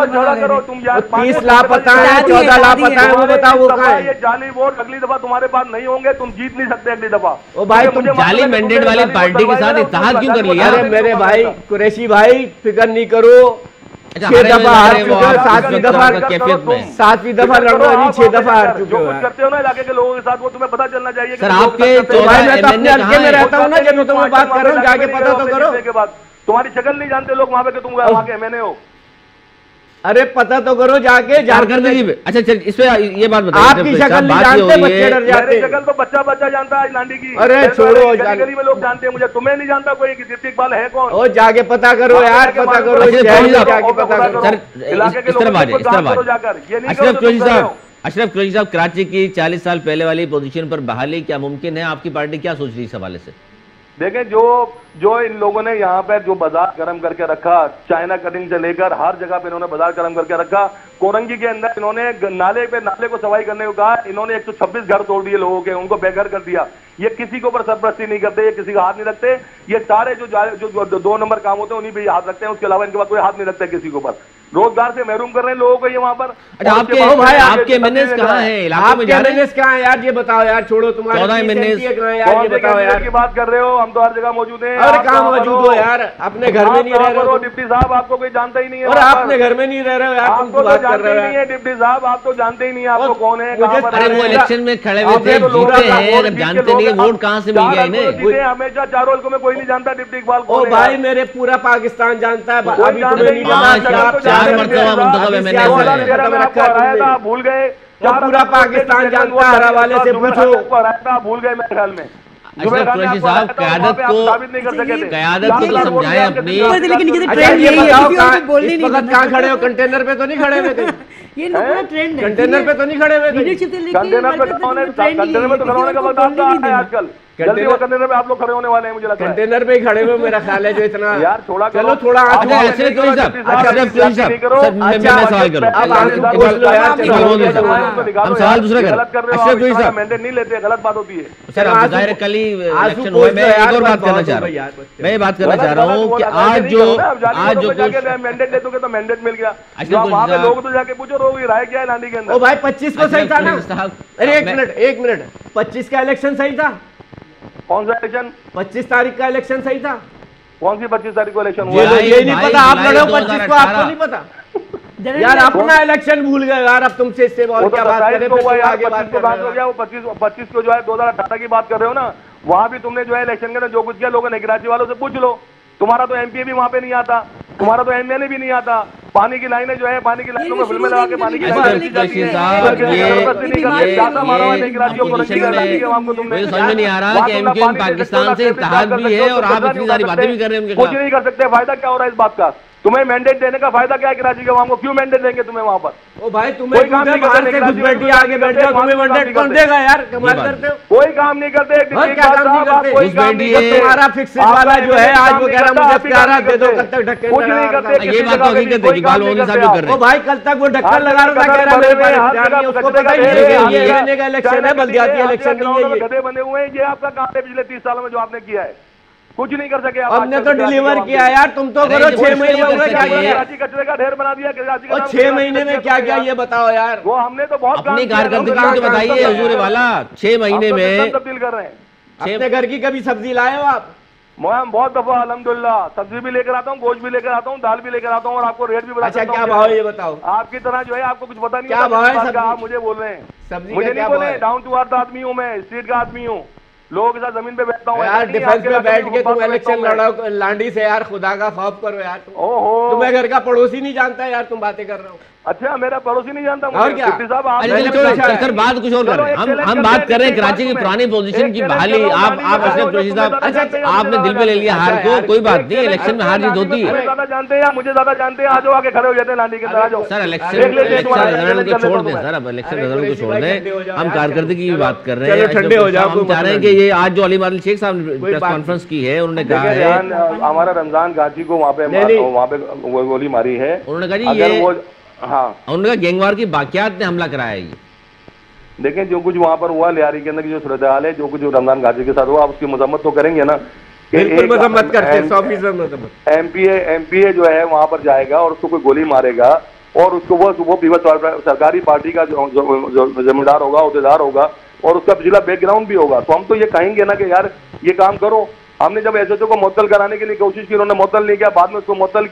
तीस लापता है, चौदह लापता है, वो बताओ वो कहाँ है? ये जाली वोट अगली दफा तुम्हारे पास नहीं होंगे, तुम जीत नहीं सकते अगली दफा। ओ भाई तुम जाली मैंडेट वाली पार्टी के साथ इत्तेहाद क्यों कर लिया? अरे मेरे भाई कुरैशी भाई फिक्र नहीं करो, छह दफा हार चुके हो, सातवीं दफा सातवीं दफा लड़ो, अभी छह दफा हार चुके हो। करते हो ना इलाके के लोगों के साथ, वो तुम्हें पता चलना चाहिए। सर आपके भाई मैं तो अपने हल्के में रहता हूँ ना, जब मैं तुम्हें बात कर रहा हूँ, जाके पता तो करो। तुम्हारी शक्ल नहीं जानते लोग वहाँ पे कि तुम वहाँ के एमएनए हो। अरे पता तो करो जाके झारखंड की। अच्छा चल इस पे ये बात बताइए, आपकी शक्ल नहीं जानते, बच्चे डर जाते। शक्ल तो बच्चा बच्चा जानता है लांडी की। अरे छोड़ो, गली में लोग जानते हैं मुझे, तुम्हें नहीं जानता कोई दीप्ति इकबाल है कौन? ओ जाके पता करो यार, पता करो जाके पता करो। सर इस तरफ आ जाए, इस तरफ आ जाए। अशरफ कुरैशी साहब, अशरफ कुरैशी साहब, कराची की चालीस साल पहले वाली पोजीशन पर बहाली क्या मुमकिन है? आपकी पार्टी क्या सोच रही है इस हवाले से? देखें, जो जो इन लोगों ने यहाँ पर जो बाजार गर्म करके रखा, चाइना कटिंग से लेकर हर जगह पे इन्होंने बाजार गर्म करके रखा। कोरंगी के अंदर इन्होंने नाले पे नाले को सफाई करने को कहा, इन्होंने एक सौ छब्बीस घर तोड़ दिए लोगों के, उनको बेघर कर दिया। ये किसी के ऊपर सरपरस्ती नहीं करते, ये किसी का हाथ नहीं रखते। ये सारे जो जो, जो दो नंबर काम होते हैं उन्हीं पे हाथ रखते हैं, उसके अलावा इनके पास कोई हाथ नहीं रखता किसी के ऊपर। रोजगार से महरूम कर रहे हैं लोगों को ये वहाँ पर। अच्छा आपके भाई आपके एमएनएस कहाँ हैं? इलाके में जा रहे हैं? कहाँ है यार ये बताओ यार, छोड़ो तुम्हारे चौदह एमएनएस यार, ये बताओ यार की बात कर रहे हो, हम तो हर जगह मौजूद हैं। और कहाँ मौजूद हो यार? अपने घर में नहीं रह रहे हो डिप्टी साहब, आपको कोई जानता ही नहीं है। और अपने घर में नहीं रह रहे हो यार, आपको तो जानते ही नहीं है डिप्टी साहब, आप तो जानते ही नहीं है आपको कौन है, कहाँ पर। अरे वो इलेक्शन में खड़े हुए थे, जीते हैं, जब जानते नहीं है वोट कहाँ से मिल गया इन्हें? हमेशा चार रोल को मैं कोई नहीं जानता डिप्टी इकबाल ओ भाई मेरे पूरा पाकिस्तान जानता है, अभी तुम्हें नहीं चार चार मरतबा मुंतखब एमएनएस है, भूल गए। पूरा पाकिस्तान जानता है, हवाले से पूछो। भूल गए मेरे ख्याल में। अशरफ कुरैशी साहब, क़यादत को क़यादत को तो समझाएं अपनी। कहाँ खड़े हो? कंटेनर पे तो नहीं खड़े हुए? ये ट्रेंड है, कंटेनर पे तो नहीं खड़े हुए? कंटेनर पे कंटेनर में तो खड़ा होने का वक्त आता है आजकल। जल्दी वो कंटेनर पे आप लोग खड़े होने वाले हैं मुझे लगता है। कंटेनर पे ही खड़े हुए मेरा ख्याल है जो इतना यार थोड़ा चलो थोड़ा अशरफ कुरैशी साहब, अशरफ कुरैशी साहब, सर मैं सवाल करूं, हम सवाल दूसरा करें। अशरफ कुरैशी साहब मैंडेट नहीं लेते, गलत बात होती है सर। आप जाहिर कल ही इलेक्शन हुए, मैं एक और बात करना चाह रहा हूँ, मैं ये बात करना चाह रहा हूँ कि आज जो आज जो मैंडेट दे दोगे तो मैंडेट मिल गया, वहाँ पे लोग तो जाके पूछो लोग राय क्या है लांडी के अंदर। ओ भाई पच्चीस को सही था ना? अरे एक मिनट एक मिनट पच्चीस का इलेक्शन सही था? कौन सा इलेक्शन? पच्चीस तारीख का इलेक्शन सही था? कौन सी पच्चीस तारीख को इलेक्शन हुआ? ये नहीं पता, आप लड़े हो पच्चीस को, आपको नहीं पता यार? अपना इलेक्शन भूल गए यार, अब तुमसे इससे बहुत क्या बात करें? आगे बात हो गया, वो पच्चीस पच्चीस को जो है दो हजार अठारह की बात कर रहे हो ना, वहाँ भी तुमने जो है इलेक्शन के जो कुछ किया लोगों ने, कराची वालों से पूछ लो। तुम्हारा तो एमपी भी वहाँ पे नहीं आता, तुम्हारा तो एमएलए भी नहीं आता। पानी की लाइनें जो है, पानी की लाइनों में फिल्में लगा के पानी की लाइनें समझ में नहीं आ रहा कि एमक्यूएम पाकिस्तान से इत्तेहाद भी है और आप इतनी सारी बातें भी कर रहे हैं उनके खिलाफ। कुछ नहीं कर सकते, फायदा क्या हो रहा है इस बात का? तुम्हें मैंडेट देने का फायदा क्या है कराची के आवाम को? क्यों मैंडेट देंगे तुम्हें वहाँ पर? ओ भाई तुम्हें कोई काम नहीं करते, घुस बैठी आगे बैठ जाओ, तुम्हें मैंडेट कौन देगा यार? कमाल करते हो। कोई काम नहीं करते, क्या काम नहीं करते? कोई काम नहीं करते। तुम्हारा फिक्स वाला जो है आज वो कह रहा मुझे प्यारा दे दो, कल तक ढक्कन कुछ नहीं करते। ये बात तो हकीकत है कि बाल मोदी साहब जो कर रहे हैं। ओ भाई कल तक वो ढक्कन लगा रहा था, कह रहा मेरे पास उसको पता ही नहीं है ये रहने का इलेक्शन है, बल्दियाती इलेक्शन नहीं है। गधे बने हुए हैं, ये आपका काम है पिछले तीस सालों में जो आपने किया है। कुछ नहीं कर सके आप। हमने तो डिलीवर किया यार, तुम तो करो। छह महीने में क्या किया? कराची कचरे का ढेर बना दिया कराची का। और छह महीने में क्या किया ये बताओ यार। वो हमने तो बहुत अपनी कारकर्दगी तो बताइए हुजूर वाला। छह महीने में तब्दील कर रहे हैं। अपने घर की कभी सब्जी लाए हो आप? मैं बहुत दफा अल्हम्दुलिल्लाह सब्जी भी लेकर आता हूँ, गोश्त भी लेकर आता हूँ, दाल भी लेकर आता हूँ और आपको रेट भी बता अच्छा क्या भाव है ये बताओ? आपकी तरह जो है आपको कुछ पता नहीं क्या भाव है? आप मुझे बोल रहे हैं सब्जी, मुझे नहीं बोले। डाउन टू अर्थ आदमी हूँ मैं, स्ट्रीट का आदमी हूँ, लोगों के साथ जमीन पे बैठता हूँ यार। डिफेंस पे बैठ के तुम इलेक्शन लड़ो लांडी से यार, खुदा का खौफ करो यार। ओहो, तुम्हें घर का पड़ोसी नहीं जानता यार, तुम बातें कर रहे हो। अच्छा मेरा पड़ोसी नहीं जानता और क्या? सर बात कुछ और कर रहे हैं हम हम बात कर रहे हैं कराची की पुरानी पोजीशन की बहाली। आप आप अशरफ कुरैशी साहब आपने दिल पे ले लिया हार को, कोई बात नहीं, इलेक्शन में हार जीत होती है। ज्यादा जानते हैं मुझे ज्यादा जानते हैं, आज आके खड़े हो जाते हैं लांडी के तरह। सर इलेक्शन रिजल्ट को छोड़ दें सर, अब इलेक्शन रिजल्ट को छोड़ दें, हम कारकर्दगी की बात कर रहे हैं। ठंडे हो जाओ। हम चाह रहे हैं कि ये आज जो अली मादल शेख साहब ने प्रेस कॉन्फ्रेंस की है, उन्होंने कहा है हमारा रमजान गाजी को वहाँ पे वहाँ पे गोली मारी है, उन्होंने कहा जी ये हाँ उन्होंने कहा गैंगवार की बाकियात ने हमला कराया है। ये देखें जो कुछ वहाँ पर हुआ लियारी के अंदर की जो सूरत हाल है, जो कुछ रमजान गाजी के साथ हुआ, आप उसकी मजम्मत तो करेंगे ना? बिल्कुल मजम्मत करते हैं, सौ फीसद मजम्मत। एमपीए एमपीए जो है वहाँ पर जाएगा और उसको कोई गोली मारेगा और उसको वो वो पीवत सरकारी पार्टी का जो जिम्मेदार होगा, अहदेदार होगा और उसका पिछला बैकग्राउंड भी होगा, तो हम तो ये कहेंगे ना कि यार ये काम करो। हमने जब एसएचओ को मुअत्तल कराने के लिए कोशिश की, उन्होंने मुअत्तल नहीं किया, बाद में उसको मुअत्तल किया,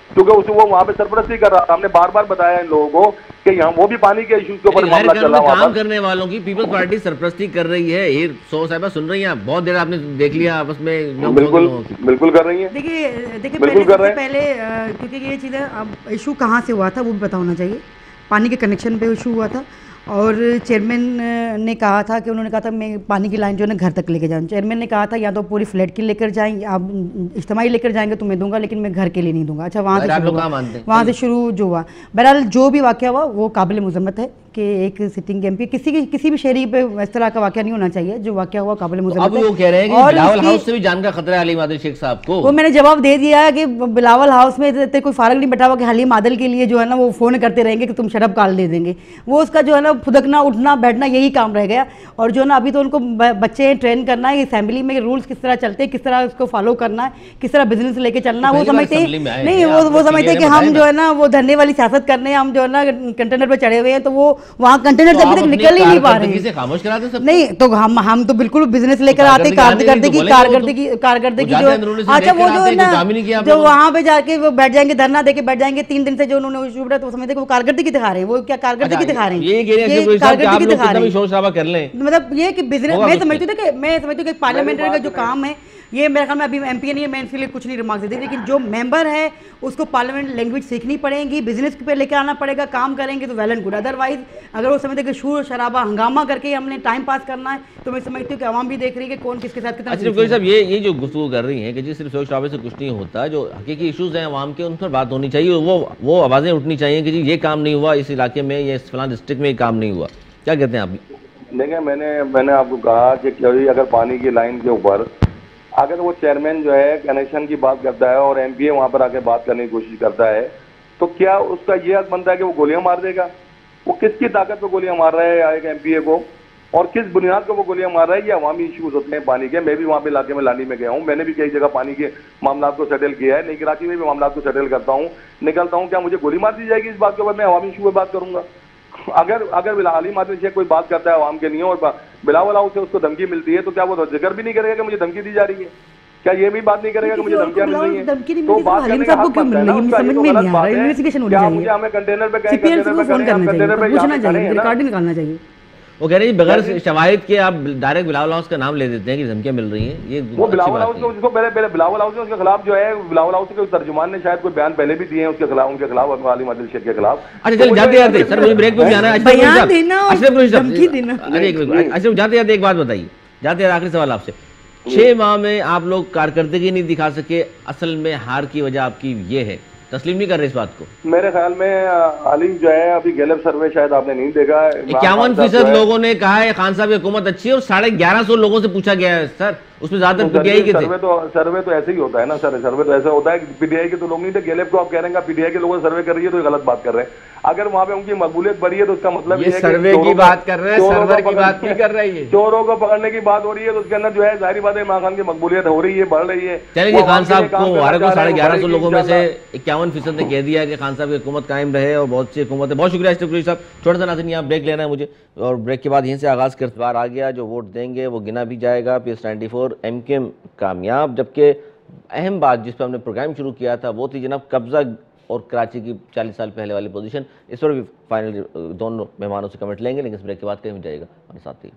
क्योंकि उसे वो वहाँ पे सरपरस्ती कर रहा था। हमने बार बार बताया इन लोगों को कि यहाँ वो भी पानी के इश्यूज के ऊपर मामला चल रहा है। काम करने वालों की पीपल्स पार्टी सरपरस्ती कर रही है। ये सो साहिबा सुन रही हैं, बहुत देर आपने देख लिया आपस में। बिल्कुल बिल्कुल कर रही है। देखिए देखिए बिल्कुल पहले कर रहे सबसे पहले क्योंकि ये चीज़ें अब इशू कहाँ से हुआ था वो भी पता होना चाहिए। पानी के कनेक्शन पे इशू हुआ था और चेयरमैन ने कहा था कि उन्होंने कहा था मैं पानी की लाइन जो है ना घर तक लेके जाऊँ। चेयरमैन ने कहा था या तो पूरी फ्लैट की लेकर जाएं, आप इज्तिमाई लेकर जाएंगे तो मैं दूंगा, लेकिन मैं घर के लिए नहीं दूंगा। अच्छा, वहाँ से शुरू हुआ वहाँ से शुरू जो हुआ बहरहाल जो भी वाक़या हुआ वो काबिल मुज़म्मत है कि एक सिटिंग एमपी किसी की किसी भी शहरी पे इस तरह का वाक़या नहीं होना चाहिए। जो वाक़या हुआ काबिल मुज़म्मत है। अब वो कह रहे हैं कि बिलावल हाउस से भी जान का खतरा है हलीम आदिल शेख साहब को। वो मैंने जवाब दे दिया है कि बिलावल हाउस में इतने कोई फारग नहीं बैठा हुआ कि हलीम आदिल के लिए जो है ना वो फ़ोन करते रहेंगे कि तुम शराब काल दे देंगे। वो उसका जो है ना फुदकना उठना बैठना यही काम रह गया। और जो है ना अभी तो उनको बच्चे ट्रेन करना है असेंबली में रूल्स किस तरह चलते हैं, किस तरह उसको फॉलो करना है, किस तरह बिजनेस लेके चलना। वो समझते नहीं, वो वो समझते कि हम जो है ना वो धरने वाली सियासत करने हम जो है ना कंटेनर पर चढ़े हुए हैं, तो वो वहाँ कंटेनर अभी तक निकल ही नहीं पा रहे हैं। खामोश करा दे सब। नहीं तो हम हम तो बिल्कुल बिजनेस लेकर आते कारकर्दगी कारकर्दगी कारकर्दगी जो अच्छा वो जो है ना जो वहाँ पे जाके वो बैठ जाएंगे धरना देके बैठ जाएंगे तीन दिन से जो उन्होंने इशू उठाया तो समझते कि वो कारकर्दगी दिखा रहे हैं। वो क्या कारकर्दगी दिखा रहे हैं? ये कारकर्दगी दिखा रहे हैं। मतलब ये कि बिजनेस मैं समझती हूँ कि मैं समझती हूँ कि पार्लियामेंट्री का जो काम है ये मेरे ख्याल में अभी एमपी नहीं है, मैं इसलिए कुछ नहीं रिमार्क देती, लेकिन जो मेंबर है उसको पार्लियामेंट लैंग्वेज सीखनी पड़ेगी, बिजनेस पे लेकर आना पड़ेगा। काम करेंगे तो वेल एंड गुड। अदरवाइज अगर वो समझते कि शूर शराबा हंगामा करके हमने टाइम पास करना है तो मैं समझती हूँ कि आवाम भी देख रही है कि कौन किसके साथ कितना। अच्छा कोई साहब ये ये जो गुफ्तगू कर रही हैं कि जी सिर्फ शोर शराबे से कुछ नहीं होता, जो हकीकी इशूज़ हैं आवाम के उन पर बात होनी चाहिए, वो वो आवाज़ें उठनी चाहिए कि जी ये काम नहीं हुआ इस इलाके में, ये इस फलां डिस्ट्रिक्ट में ये काम नहीं हुआ। क्या कहते हैं आप? देखिए मैंने मैंने आपको कहा कि क्योंकि अगर पानी की लाइन के ऊपर अगर वो चेयरमैन जो है कनेक्शन की बात करता है और एमपीए वहाँ पर आके बात करने की कोशिश करता है तो क्या उसका ये हक बनता है कि वो गोलियां मार देगा? वो किसकी ताकत पे गोलियां मार रहा है एक एमपीए को और किस बुनियाद पर वो गोलियां मार रहा है? ये अवामी इश्यूज होते हैं पानी के। मैं भी वहाँ पे इलाके में लानी में गया हूँ, मैंने भी कई जगह पानी के मामला को सेटल किया है, नई कराची में भी मामला को सेटल करता हूँ निकलता हूँ। क्या मुझे गोली मार दी जाएगी इस बात के ऊपर? मैं अवामी इशू पर बात करूंगा। अगर अगर हलीम आदिल शेख कोई बात करता है आवाम के लिए और बिलावल हाउस से उसको धमकी मिलती है तो क्या वो जिक्र भी नहीं करेगा कि मुझे धमकी दी जा रही है? क्या ये भी बात नहीं करेगा कि मुझे धमकियां मिल रही हैं? तो बात करने का हक बनता है ना उसका। ये तो गलत बात है। क्या मुझे हमें कंटेनर पे कहीं कंटेनर पे करें, हम कंटेनर पे यहाँ खड़े हैं ना। रिकॉर्डिंग निकालना चाहिए। वो कह रहे हैं बगैर शवाहिद के आप डायरेक्ट बिलावल हाउस का नाम ले देते हैं कि धमकियां मिल रही हैं। ये वो बिलावल हाउस को जिसको पहले पहले बिलावल हाउस है उसके खिलाफ जो है बिलावल हाउस के तर्जुमान ने शायद कोई बयान पहले भी दिए हैं उसके खिलाफ, उनके खिलाफ हलीम आदिल शेख के खिलाफ। अच्छा चल जाते जाते सर मुझे ब्रेक पे भी जाना है। बयान देना धमकी देना। अरे अच्छा जाते जाते एक बात बताइए, जाते आखिरी सवाल आपसे, छह माह में आप लोग कारकर्दगी नहीं दिखा सके, असल में हार की वजह आपकी ये है, तस्लीम नहीं कर रहे इस बात को? मेरे ख्याल में हलीम जो है अभी गैलप सर्वे शायद आपने नहीं देखा, इक्यावन फीसद लोगों ने कहा है खान साहब की हुकूमत अच्छी है और साढ़े ग्यारह सौ लोगों से पूछा गया है सर, उसमें ज्यादातर पीटीआई के थे। सर्वे तो सर्वे तो ऐसे ही होता है ना सर, सर्वे तो ऐसा होता है कि पीटीआई के तो लोग नहीं थे। गैलप को आप कह रहे हैं पीटीआई के लोगों से सर्वे कर रही है तो गलत बात कर रहे हैं। अगर वहाँ पे उनकी मकबूलियत बढ़ी है तो उसका मतलब ये सर्वे की बात कर रहे हैं, सर्वर की बात नहीं कर रही है। चोरों को पकड़ने की बात हो रही है तो उसके अंदर जो है जाहिर बात है इमरान खान की मकबूलियत हो रही है, बढ़ रही है। चलिए खान साहब को हमारे को साढ़े ग्यारह सौ लोगों में से इक्यावन फीसद ने कह दिया कि खान साहब की हुकूमत कायम रहे और बहुत सी हुकूमत है। बहुत शुक्रिया अशरफ साहब। छोटा सा नाज़रीन यहाँ ब्रेक लेना है मुझे और ब्रेक के बाद यहीं से आगाज़ करते बार आ गया, जो वोट देंगे वो गिना भी जाएगा। P S ninety four M के एम कामयाब। जबकि अहम बात जिस पर हमने प्रोग्राम शुरू किया था वो थी जनाब कब्ज़ा और कराची की चालीस साल पहले वाली पोजीशन। इस पर भी फाइनल दोनों मेहमानों से कमेंट लेंगे, लेकिन इस ब्रेक के बाद कहीं जाएगा हमारे साथ ही।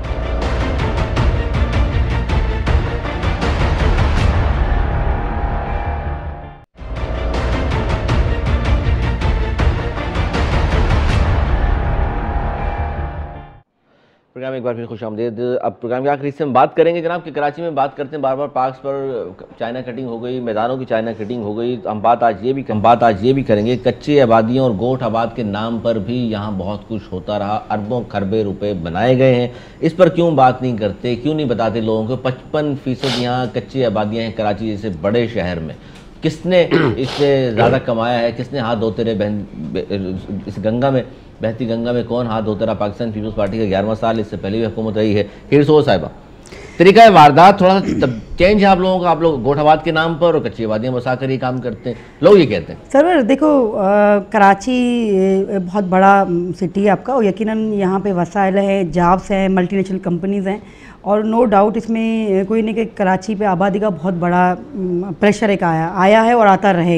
प्रोग्राम एक बार फिर खुश आमदीद। अब प्रोग्राम के आखिरी हिस्से में बात करेंगे जनाब कि कराची में बात करते हैं बार बार पार्क्स पर चाइना कटिंग हो गई, मैदानों की चाइना कटिंग हो गई। हम बात आज ये भी हम बात आज ये भी करेंगे कच्ची आबादियों और गोठ आबाद के नाम पर भी यहाँ बहुत कुछ होता रहा, अरबों खरबे रुपए बनाए गए हैं। इस पर क्यों बात नहीं करते, क्यों नहीं बताते लोगों को? पचपन फीसद यहाँ कच्ची आबादियाँ हैं कराची जैसे बड़े शहर में। किसने इससे ज़्यादा कमाया है, किसने हाथ धोते रहे बहन इस गंगा में, बहती गंगा में कौन हाथ धोता रहा? पाकिस्तान पीपल्स पार्टी का ग्यारहवां साल, इससे पहले भी हुकूमत रही है। हिरसो साहिबा तरीका है वारदात थोड़ा सा चेंज है आप लोगों का, आप लोग गोठाबाद के नाम पर और कच्ची आबादियाँ बसा कर ये काम करते हैं, लोग ये कहते हैं। सर देखो आ, कराची बहुत बड़ा सिटी है आपका और यकीनन यहाँ पे वसाइल है, जॉब्स हैं, मल्टीनेशनल कंपनीज़ हैं और नो डाउट इसमें कोई नहीं कि कराची पे आबादी का बहुत बड़ा प्रेशर एक आया आया है और आता रहेगा,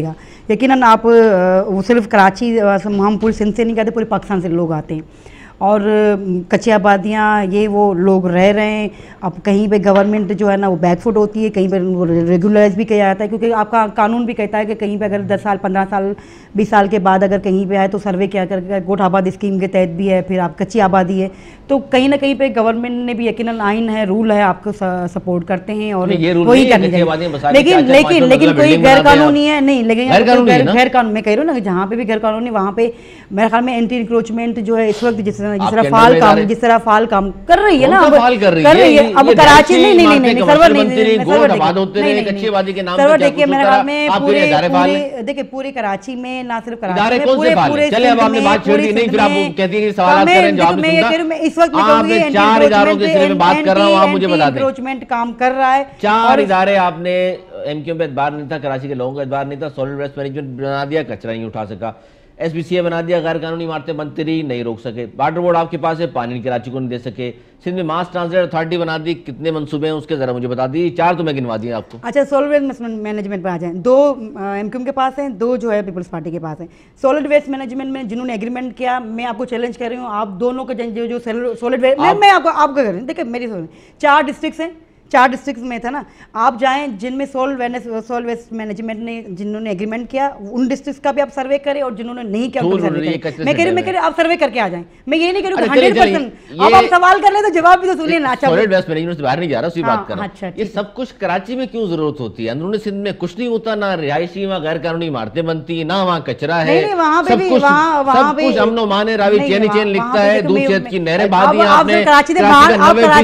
यकीनन आप अ, वो सिर्फ कराची अ, हम पूरे सिंध से नहीं कहते, पूरे पाकिस्तान से लोग आते हैं और कच्ची आबादियाँ ये वो लोग रह रहे हैं। अब कहीं पे गवर्नमेंट जो है ना वो बैकफुट होती है, कहीं पर वो रेगुलराइज भी किया जाता है, क्योंकि आपका कानून भी कहता है कि कहीं पे अगर दस साल पंद्रह साल बीस साल के बाद अगर कहीं पे आए तो सर्वे क्या कर गोट आबादी स्कीम के तहत भी है, फिर आप कच्ची आबादी है, तो कहीं ना कहीं पे गवर्नमेंट ने भी यकीनन आइन है, रूल है, आपको सपोर्ट करते हैं और वही करनी चाहिए। लेकिन लेकिन लेकिन कोई गैर कानूनी है नहीं, लेकिन गैर कानून मैं कह रही हूँ ना, जहाँ पे भी गैर कानूनी वहाँ पे मेरे ख्याल में एंटी इंक्रोचमेंट जो है इस वक्त जिस जिस तरह फाल काम जिस तरह फाल काम कर रही है ना, अब कर रही है। अब कराची नहीं नहीं नहीं नहीं सर्वर नहीं सर्वर देखिए मेरे ख्याल में पूरे पूरे देखिए पूरे कराची में, ना सिर्फ कराची में, पूरे पूरे चले अब आपने बात छेड़ दी, नहीं फिर आप कहती है कि सवाल करें जवाब नहीं दूंगा। मैं इस वक्त मैं कहूंगी चार इदारों के सिरे में बात कर रहा हूं, आप मुझे बता दें इंक्रोचमेंट काम कर रहा है। चार इदारे आपने एमक्यूएम पे एतबार नहीं था, कराची के लोगों का एतबार नहीं था, सॉलिड वेस्ट मैनेजमेंट बना दिया, कचरा नहीं उठा सका, एसबीसीए बना दिया, गैर कानूनी इमारतें बनती रही, नहीं रोक सके, वाटर बोर्ड आपके पास है, पानी कराची को नहीं दे सके, सिंध में मास ट्रांजिट अथॉरिटी बना दी, कितने मंसूबे हैं उसके जरा मुझे बता दी। चार तो मैं गिनवा दिए आपको। अच्छा, सॉलिड वेस्ट मैनेजमेंट पर आ जाएं, दो एमक्यूएम के पास हैं, दो जो है पीपल्स पार्टी के पास हैं। सॉलिड वेस्ट मैनेजमेंट में जिन्होंने एग्रीमेंट किया, मैं आपको चैलेंज कर रही हूँ, आप दोनों को जो जो सॉलिड वेस्ट मैं आपको आपको कर रही हूँ, देखिए मेरी चार डिस्ट्रिक्ट हैं, चार डिस्ट्रिक्ट में था ना, आप जाएं जिनमें सोल सॉल वेस्ट मैनेजमेंट ने जिन्होंने एग्रीमेंट किया उन डिस्ट्रिक्ट का भी आप सर्वे करें और जिन्होंने नहीं किया उनको सर्वे करें। मैं कह रही मैं कह रही आप सर्वे करके आ जाएं, मैं ये नहीं कह रही हंड्रेड परसेंट। अब आप सवाल कर ले तो जवाब भी तो सुनिए ना। सॉलिड वेस्ट मैनेजमेंट से बाहर नहीं जा रहा, उसी बात कर रहा हूं। ये सब कुछ कराची में क्यों जरूरत होती है? अंदरूनी सिंध में कुछ नहीं होता, ना रिहायशी वहाँ गैर कानूनी इमारतें बनती है, ना वहाँ कचरा है, सब कुछ सब कुछ अमन मान रावी चैन चैन लिखता है, दूध शहद की नहरें बहा दी आपने, कराची से बाहर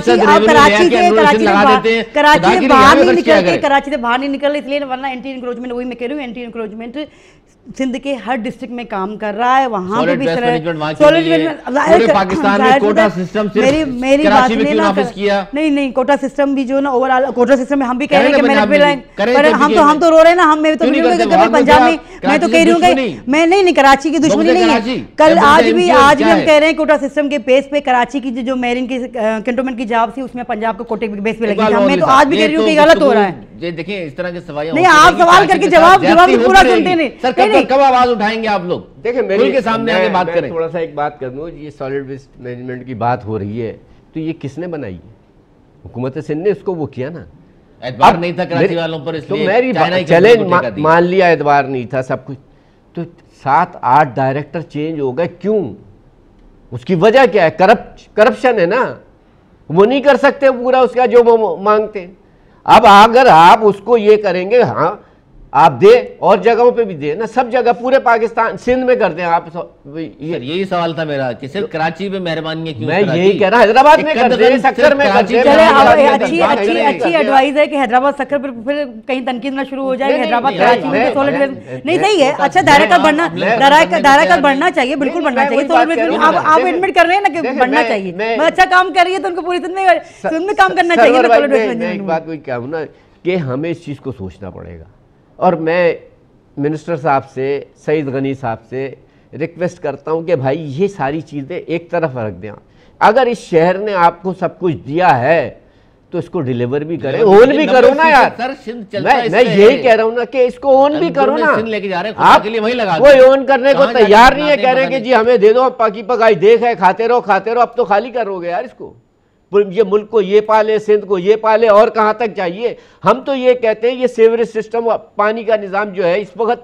बाहर नहीं निकलते, कराची से बाहर नहीं निकल, इसलिए वरना एंटी इंक्रोचमेंट, वही मैं कह रही हूँ एंटी इंक्रोचमेंट सिंध के हर डिस्ट्रिक्ट में काम कर रहा है। वहां पे भी पूरे पाकिस्तान में कोटा सिस्टम सिर्फ मेरी मेरी बात में ना किया नहीं नहीं कोटा सिस्टम भी जो ना ओवरऑल कोटा सिस्टम में हम भी कह रहे हैं कि मैंने हम तो हम तो रो रहे हैं ना, हम मैं तो पंजाब में मैं तो कह रही हूँ कि मैं नहीं नहीं कराची की दुश्मनी नहीं है। कल आज भी आज भी हम कह रहे हैं कोटा सिस्टम के बेस पे कराची की जो मेरिन की कैंटोनमेंट की जॉब थी उसमें पंजाब को कोटे के बेस पे लगी थी। मैं तो आज भी कह रही हूँ कि गलत हो रहा है। ये देखिए इस तरह के सवाल नहीं, आप सवाल करके जवाब जवाब पूरा सुनते नहीं। सर कब कब आवाज उठाएंगे आप लोग? देखिए मेरे के सामने आके बात करें। थोड़ा सा एक बात कर दूं, ये सॉलिड वेस्ट मैनेजमेंट की बात हो रही है तो ये किसने बनाई है? हुकूमत सिंध ने इसको वो किया ना, एतबार नहीं था कराची वालों पर, इसलिए तो मेरी चले मान लिया एतबार नहीं था सब कुछ, तो सात आठ डायरेक्टर चेंज हो गए, क्यों? उसकी वजह क्या है? करप्ट करप्शन है ना, वो नहीं कर सकते पूरा उसका जो वो मांगते हैं। अब अगर आप उसको ये करेंगे, हाँ आप दे और जगहों पे भी दे ना, सब जगह पूरे पाकिस्तान सिंध में कर दें आप। ये यही सवाल था मेरा कि सिर्फ कराची पे मेहरबानी क्यों? मैं यही कह रहा, हैदराबाद में कर दे, सक्कर में कर दे। अच्छी अच्छी अच्छी एडवाइस है कि हैदराबाद सक्कर पर फिर कहीं तनकीद ना शुरू हो जाए। हैदराबाद कराची में सॉलिड वेस्ट नहीं सही है, अच्छा दायरा बढ़ना दायरा बढ़ना चाहिए, बिल्कुल बढ़ना चाहिए। सॉलिड वेस्ट आप आप एडमिट कर रहे हैं ना कि बढ़ना चाहिए, मैं अच्छा काम कर रही है तो उनको पूरी सिंध में काम करना चाहिए। एक बात कोई कहूँ ना कि हमें इस चीज़ को सोचना पड़ेगा, और मैं मिनिस्टर साहब से, सईद गनी साहब से रिक्वेस्ट करता हूं कि भाई ये सारी चीज़ें एक तरफ रख दें। अगर इस शहर ने आपको सब कुछ दिया है तो इसको डिलीवर भी करें, ओन भी करो ना यार। मैं मैं यही कह रहा हूं ना कि इसको ओन भी करो ना। आप कोई ओन करने को तैयार नहीं है, कह रहे हैं कि जी हमें दे दो, हम पकी पकाई देख है, खाते रहो खाते रहो, अब तो खाली करोगे यार इसको। ये मुल्क को ये पाले, सिंध को ये पाले, और कहाँ तक चाहिए? हम तो ये कहते हैं ये सीवरेज सिस्टम, पानी का निज़ाम जो है इस वक्त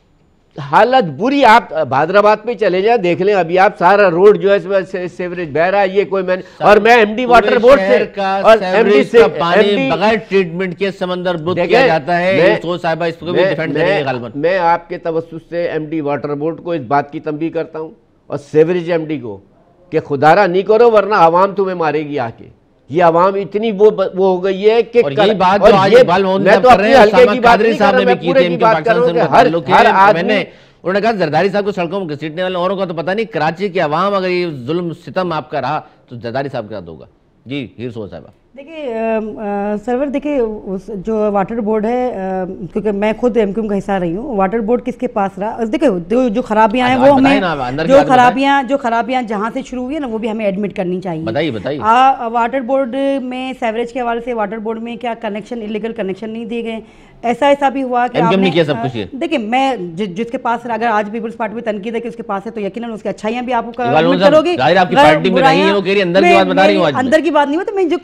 हालत बुरी। आप भादराबाद पे चले जाए, देख लें, अभी आप सारा रोड जो है से, सेवरेज बह रहा है। ये कोई मैंने और मैं एमडी वाटर बोर्ड से और एमडी से पानी बगैर ट्रीटमेंट के समंदर बुद्ध किया जाता है। तो साहिबा इसको भी डिफेंड करेंगे गालबन। मैं आपके तवस्सुस से एमडी वाटर बोर्ड को इस बात की तंबीह करता हूँ और सेवरेज एमडी को कि खुदारा नहीं करो वरना आवाम तुम्हें मारेगी आके। ये आवाम इतनी वो वो हो गई है कि और यही बात जो आज बाल मैं तो अपने हल्के की बात नहीं साहब ने भी की थी, इनके पाकिस्तान से हर हर आदमी उन्होंने कहा जरदारी साहब को सड़कों में घसीटने वाले औरों का तो पता नहीं, कराची की आवाम अगर ये जुल्म सितम आपका रहा तो जरदारी साहब के साथ होगा। जी हीर सोच साहब। देखिए सर्वर, देखिए उस जो वाटर बोर्ड है, अ, क्योंकि मैं खुद एमक्यूएम का हिस्सा रही हूँ, वाटर बोर्ड किसके पास रहा, देखिए जो जो खराबियां हैं वो हमें, जो खराबियां जो खराबियां जहाँ से शुरू हुई है ना वो भी हमें एडमिट करनी चाहिए। बताइए बताइए। वाटर बोर्ड में सेवरेज के हवाले से वाटर बोर्ड में क्या कनेक्शन, इलीगल कनेक्शन नहीं दिए गए, ऐसा ऐसा भी हुआ कि आपने किया सब कुछ। देखिए मैं जि, जिसके पास अगर आज पीपल्स पार्टी में तनकीद है कि उसके पास है तो यकीनन उसकी अच्छाइयां भी आपको करोगे। अंदर की बात नहीं हो तो मैं जो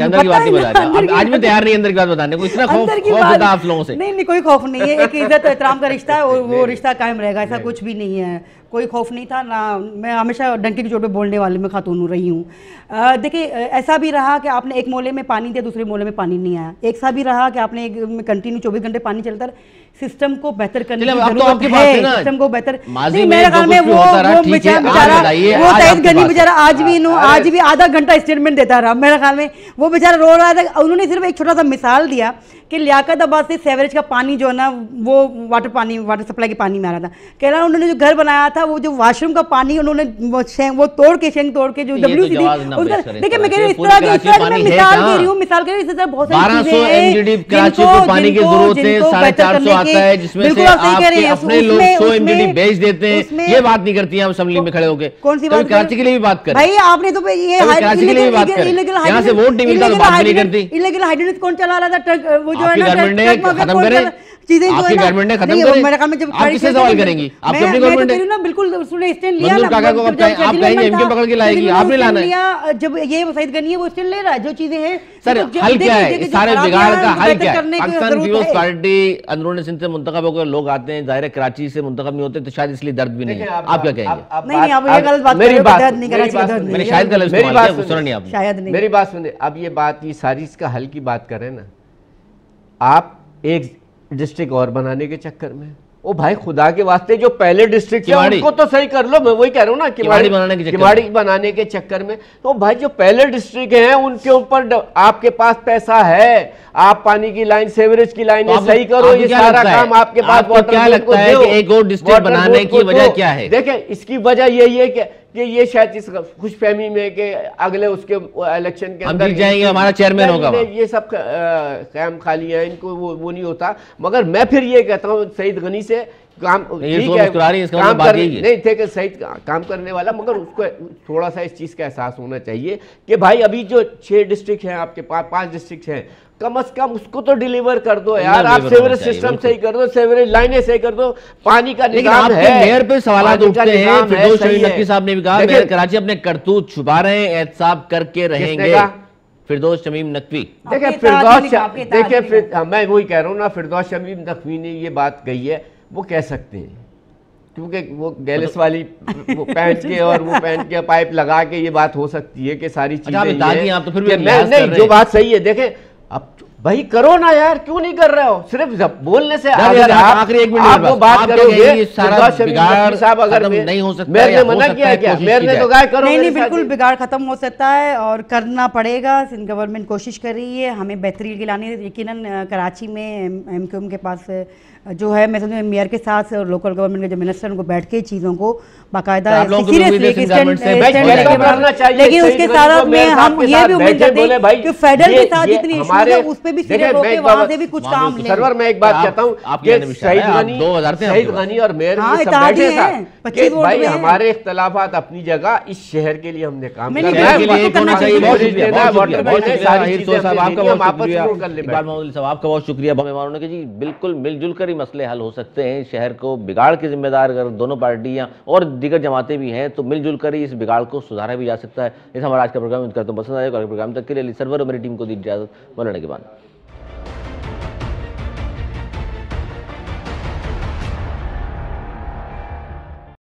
आज भी तैयार नहीं अंदर की बात बताने को, इतना खौफ खौफ था आप लोगों से। नहीं नहीं कोई खौफ नहीं है, एक इज्जत एहतराम का रिश्ता है और वो रिश्ता कायम रहेगा, ऐसा कुछ भी नहीं है, कोई खौफ नहीं था ना। मैं हमेशा डंके की चोट पे बोलने वाले में खातून रही हूँ। देखिए ऐसा भी रहा कि आपने एक मोहल्ले में पानी दिया, दूसरे मोहल्ले में पानी नहीं आया, एक सा भी रहा कि आपने एक कंटिन्यू चौबीस घंटे पानी चलता रहा। सिस्टम को बेहतर करने की जरूरत है, सिस्टम को बेहतर, मेरे ख्याल में वो वो बेचारा वो सईद गनी बेचारा आज भी नो आज भी आधा घंटा स्टेटमेंट देता रहा, मेरे ख्याल में वो बेचारा रो रहा था। उन्होंने सिर्फ एक छोटा सा मिसाल दिया कि लियाकताबाद से सेवरेज का पानी जो है ना वो वाटर पानी वाटर सप्लाई के पानी में आ रहा था, कह रहा उन्होंने जो घर बनाया था वो जो वाशरूम का पानी उन्होंने वो, वो तोड़ के शेंग तोड़ के जो डब्ल्यू सी थी उसका, देखिए मैं कह रही हूँ इस तरह की इस तरह मैं मिसाल दे रही हूँ मिसाल कह रही हूँ इस तरह बहुत सारी चीजें हैं जिनको पानी की जरूरत है, साढ़े चार सौ आता है जिसमें से आपके अपने लोग सौ एमजीडी बेच देते हैं, ये बात नहीं करती हैं असेंबली में खड़े होकर। कौन सी बात, कराची के लिए भी बात करें भाई, आपने तो ये कराची के लिए भी बात करें, यहाँ से वोट नहीं मिलता तो बात नहीं करती। इलीगल हाइड्रोलिक कौन चला रहा था ट्रक, वो जो है ना खत्म करें चीजें, आपकी गवर्नमेंट ने खत्म करें, मेरे ख्याल में जब आप किससे सवाल करेंगी, आपकी अपनी गवर्नमेंट है ना, बिल्कुल उसने स्टैंड लिया ना, काका को आप कहेंगे एमक्यू पकड़ के लाएगी, आपने लाना है। जब ये सईद गनी है वो स्टैंड ले रहा है, जो चीजें हैं सर हल क्या है, सारे बिगाड़ का हल क्या है। पाकिस्तान पीपल्स पार्टी अंदरूनी सिंध से मुंतखब होकर लोग आते हैं, जाहिर है कराची से मुंतखब नहीं होते तो शायद इसलिए दर्द भी नहीं है। आप क्या कहेंगे? नहीं आप ये गलत बात, मेरी बात नहीं, मैंने शायद गलत इस्तेमाल किया, सुना नहीं आपने, शायद नहीं। मेरी बात सुनिए, अब ये बात ये सारी इसका हल की बात करें ना, आप एक डिस्ट्रिक्ट और बनाने के चक्कर में, ओ भाई खुदा के वास्ते जो पहले डिस्ट्रिक्ट है उनको तो सही कर लो, मैं वही कह रहा हूँ ना, किमाड़ी बनाने के किमाड़ी बनाने के चक्कर में, तो भाई जो पहले डिस्ट्रिक्ट हैं उनके ऊपर आपके पास पैसा है, आप पानी की लाइन सेवरेज की लाइन तो सही करो, ये सारा काम आपके पास। क्या लगता है कि एक और डिस्ट्रिक्ट बनाने की वजह क्या है? देखिए इसकी वजह यही है कि कि ये शायद इस खुशफहमी में कि अगले उसके इलेक्शन के अंदर जाएंगे हमारा चेयरमैन होगा, ये सब ख्याम खाली है, इनको वो वो नहीं होता। मगर मैं फिर ये कहता हूँ सईद गनी से काम ठीक है, काम कर नहीं थे कि सईद काम करने वाला, मगर उसको थोड़ा सा इस चीज़ का एहसास होना चाहिए कि भाई अभी जो छः डिस्ट्रिक्ट हैं आपके पास, पाँच डिस्ट्रिक्ट हैं, कम से कम उसको तो डिलीवर कर दो यार, आप सेवरेज सिस्टम सही कर दो, सेवरेज लाइनें सही कर दो, पानी का निजाम है। मेयर पे सवाल उठते हैं, फिरदौस शमीम नकवी साहब ने भी कहा मेयर कराची अपने करतूत छुपा रहे हैं, एहतसाब करके रहेंगे। फिरदौस शमीम नकवी, देखिए फिरदौस देखिए फिर मैं वही कह रहा हूँ ना, फिरदौस शमीम नकवी ने ये बात कही है, वो कह सकते हैं क्योंकि वो गैलिस वाली वो पैंट के और वो पैंट के पाइप लगा के ये बात हो सकती है कि सारी चीजें आप तो फिर नहीं, जो बात सही है देखें अब भाई करो ना यार, क्यों नहीं कर रहे हो? सिर्फ जब बोलने से आखिरी एक मिनट आप वो बात करोगे सारा बिगाड़ साहब अगर नहीं हो सकता, मेयर ने मना किया है क्या? मेयर ने तो कहा करो, नहीं नहीं बिल्कुल बिगाड़ खत्म हो सकता है और करना पड़ेगा। सिंध गवर्नमेंट कोशिश कर रही है, हमें बेहतरी लानी है। यकीनन कराची में एमक्यूएम के पास जो है, मैं समझूँ मेयर के साथ और लोकल गवर्नमेंट के जो मिनिस्टर उनको बैठ के चीज़ों को बाकायदा लेकिन उसके साथ में हम ये भी उम्मीद करते हैं कि फेडरल के साथ जितनी इश्यूज है उस पे भी सिरे होके वहां से भी कुछ काम ले। सरवर मैं एक बात कहता हूँ, सईद गनी और मेयर बैठे था कि भाई हमारे इख्तलाफात अपनी जगह, इस शहर के लिए हमने काम आपका बहुत शुक्रिया। मेहमानों ने जी बिल्कुल मिलजुल कर मसले हल हो सकते हैं, शहर को बिगाड़ के जिम्मेदार अगर दोनों पार्टियां और दीगर जमातें भी हैं तो मिलजुल कर ही इस बिगाड़ को सुधारा भी जा सकता है। इस हमारा आज का प्रोग्राम करता हूँ पसंद आएगा। प्रोग्राम तक के लिए सर्वर और मेरी टीम को दी इजाजत, बोलने के बाद।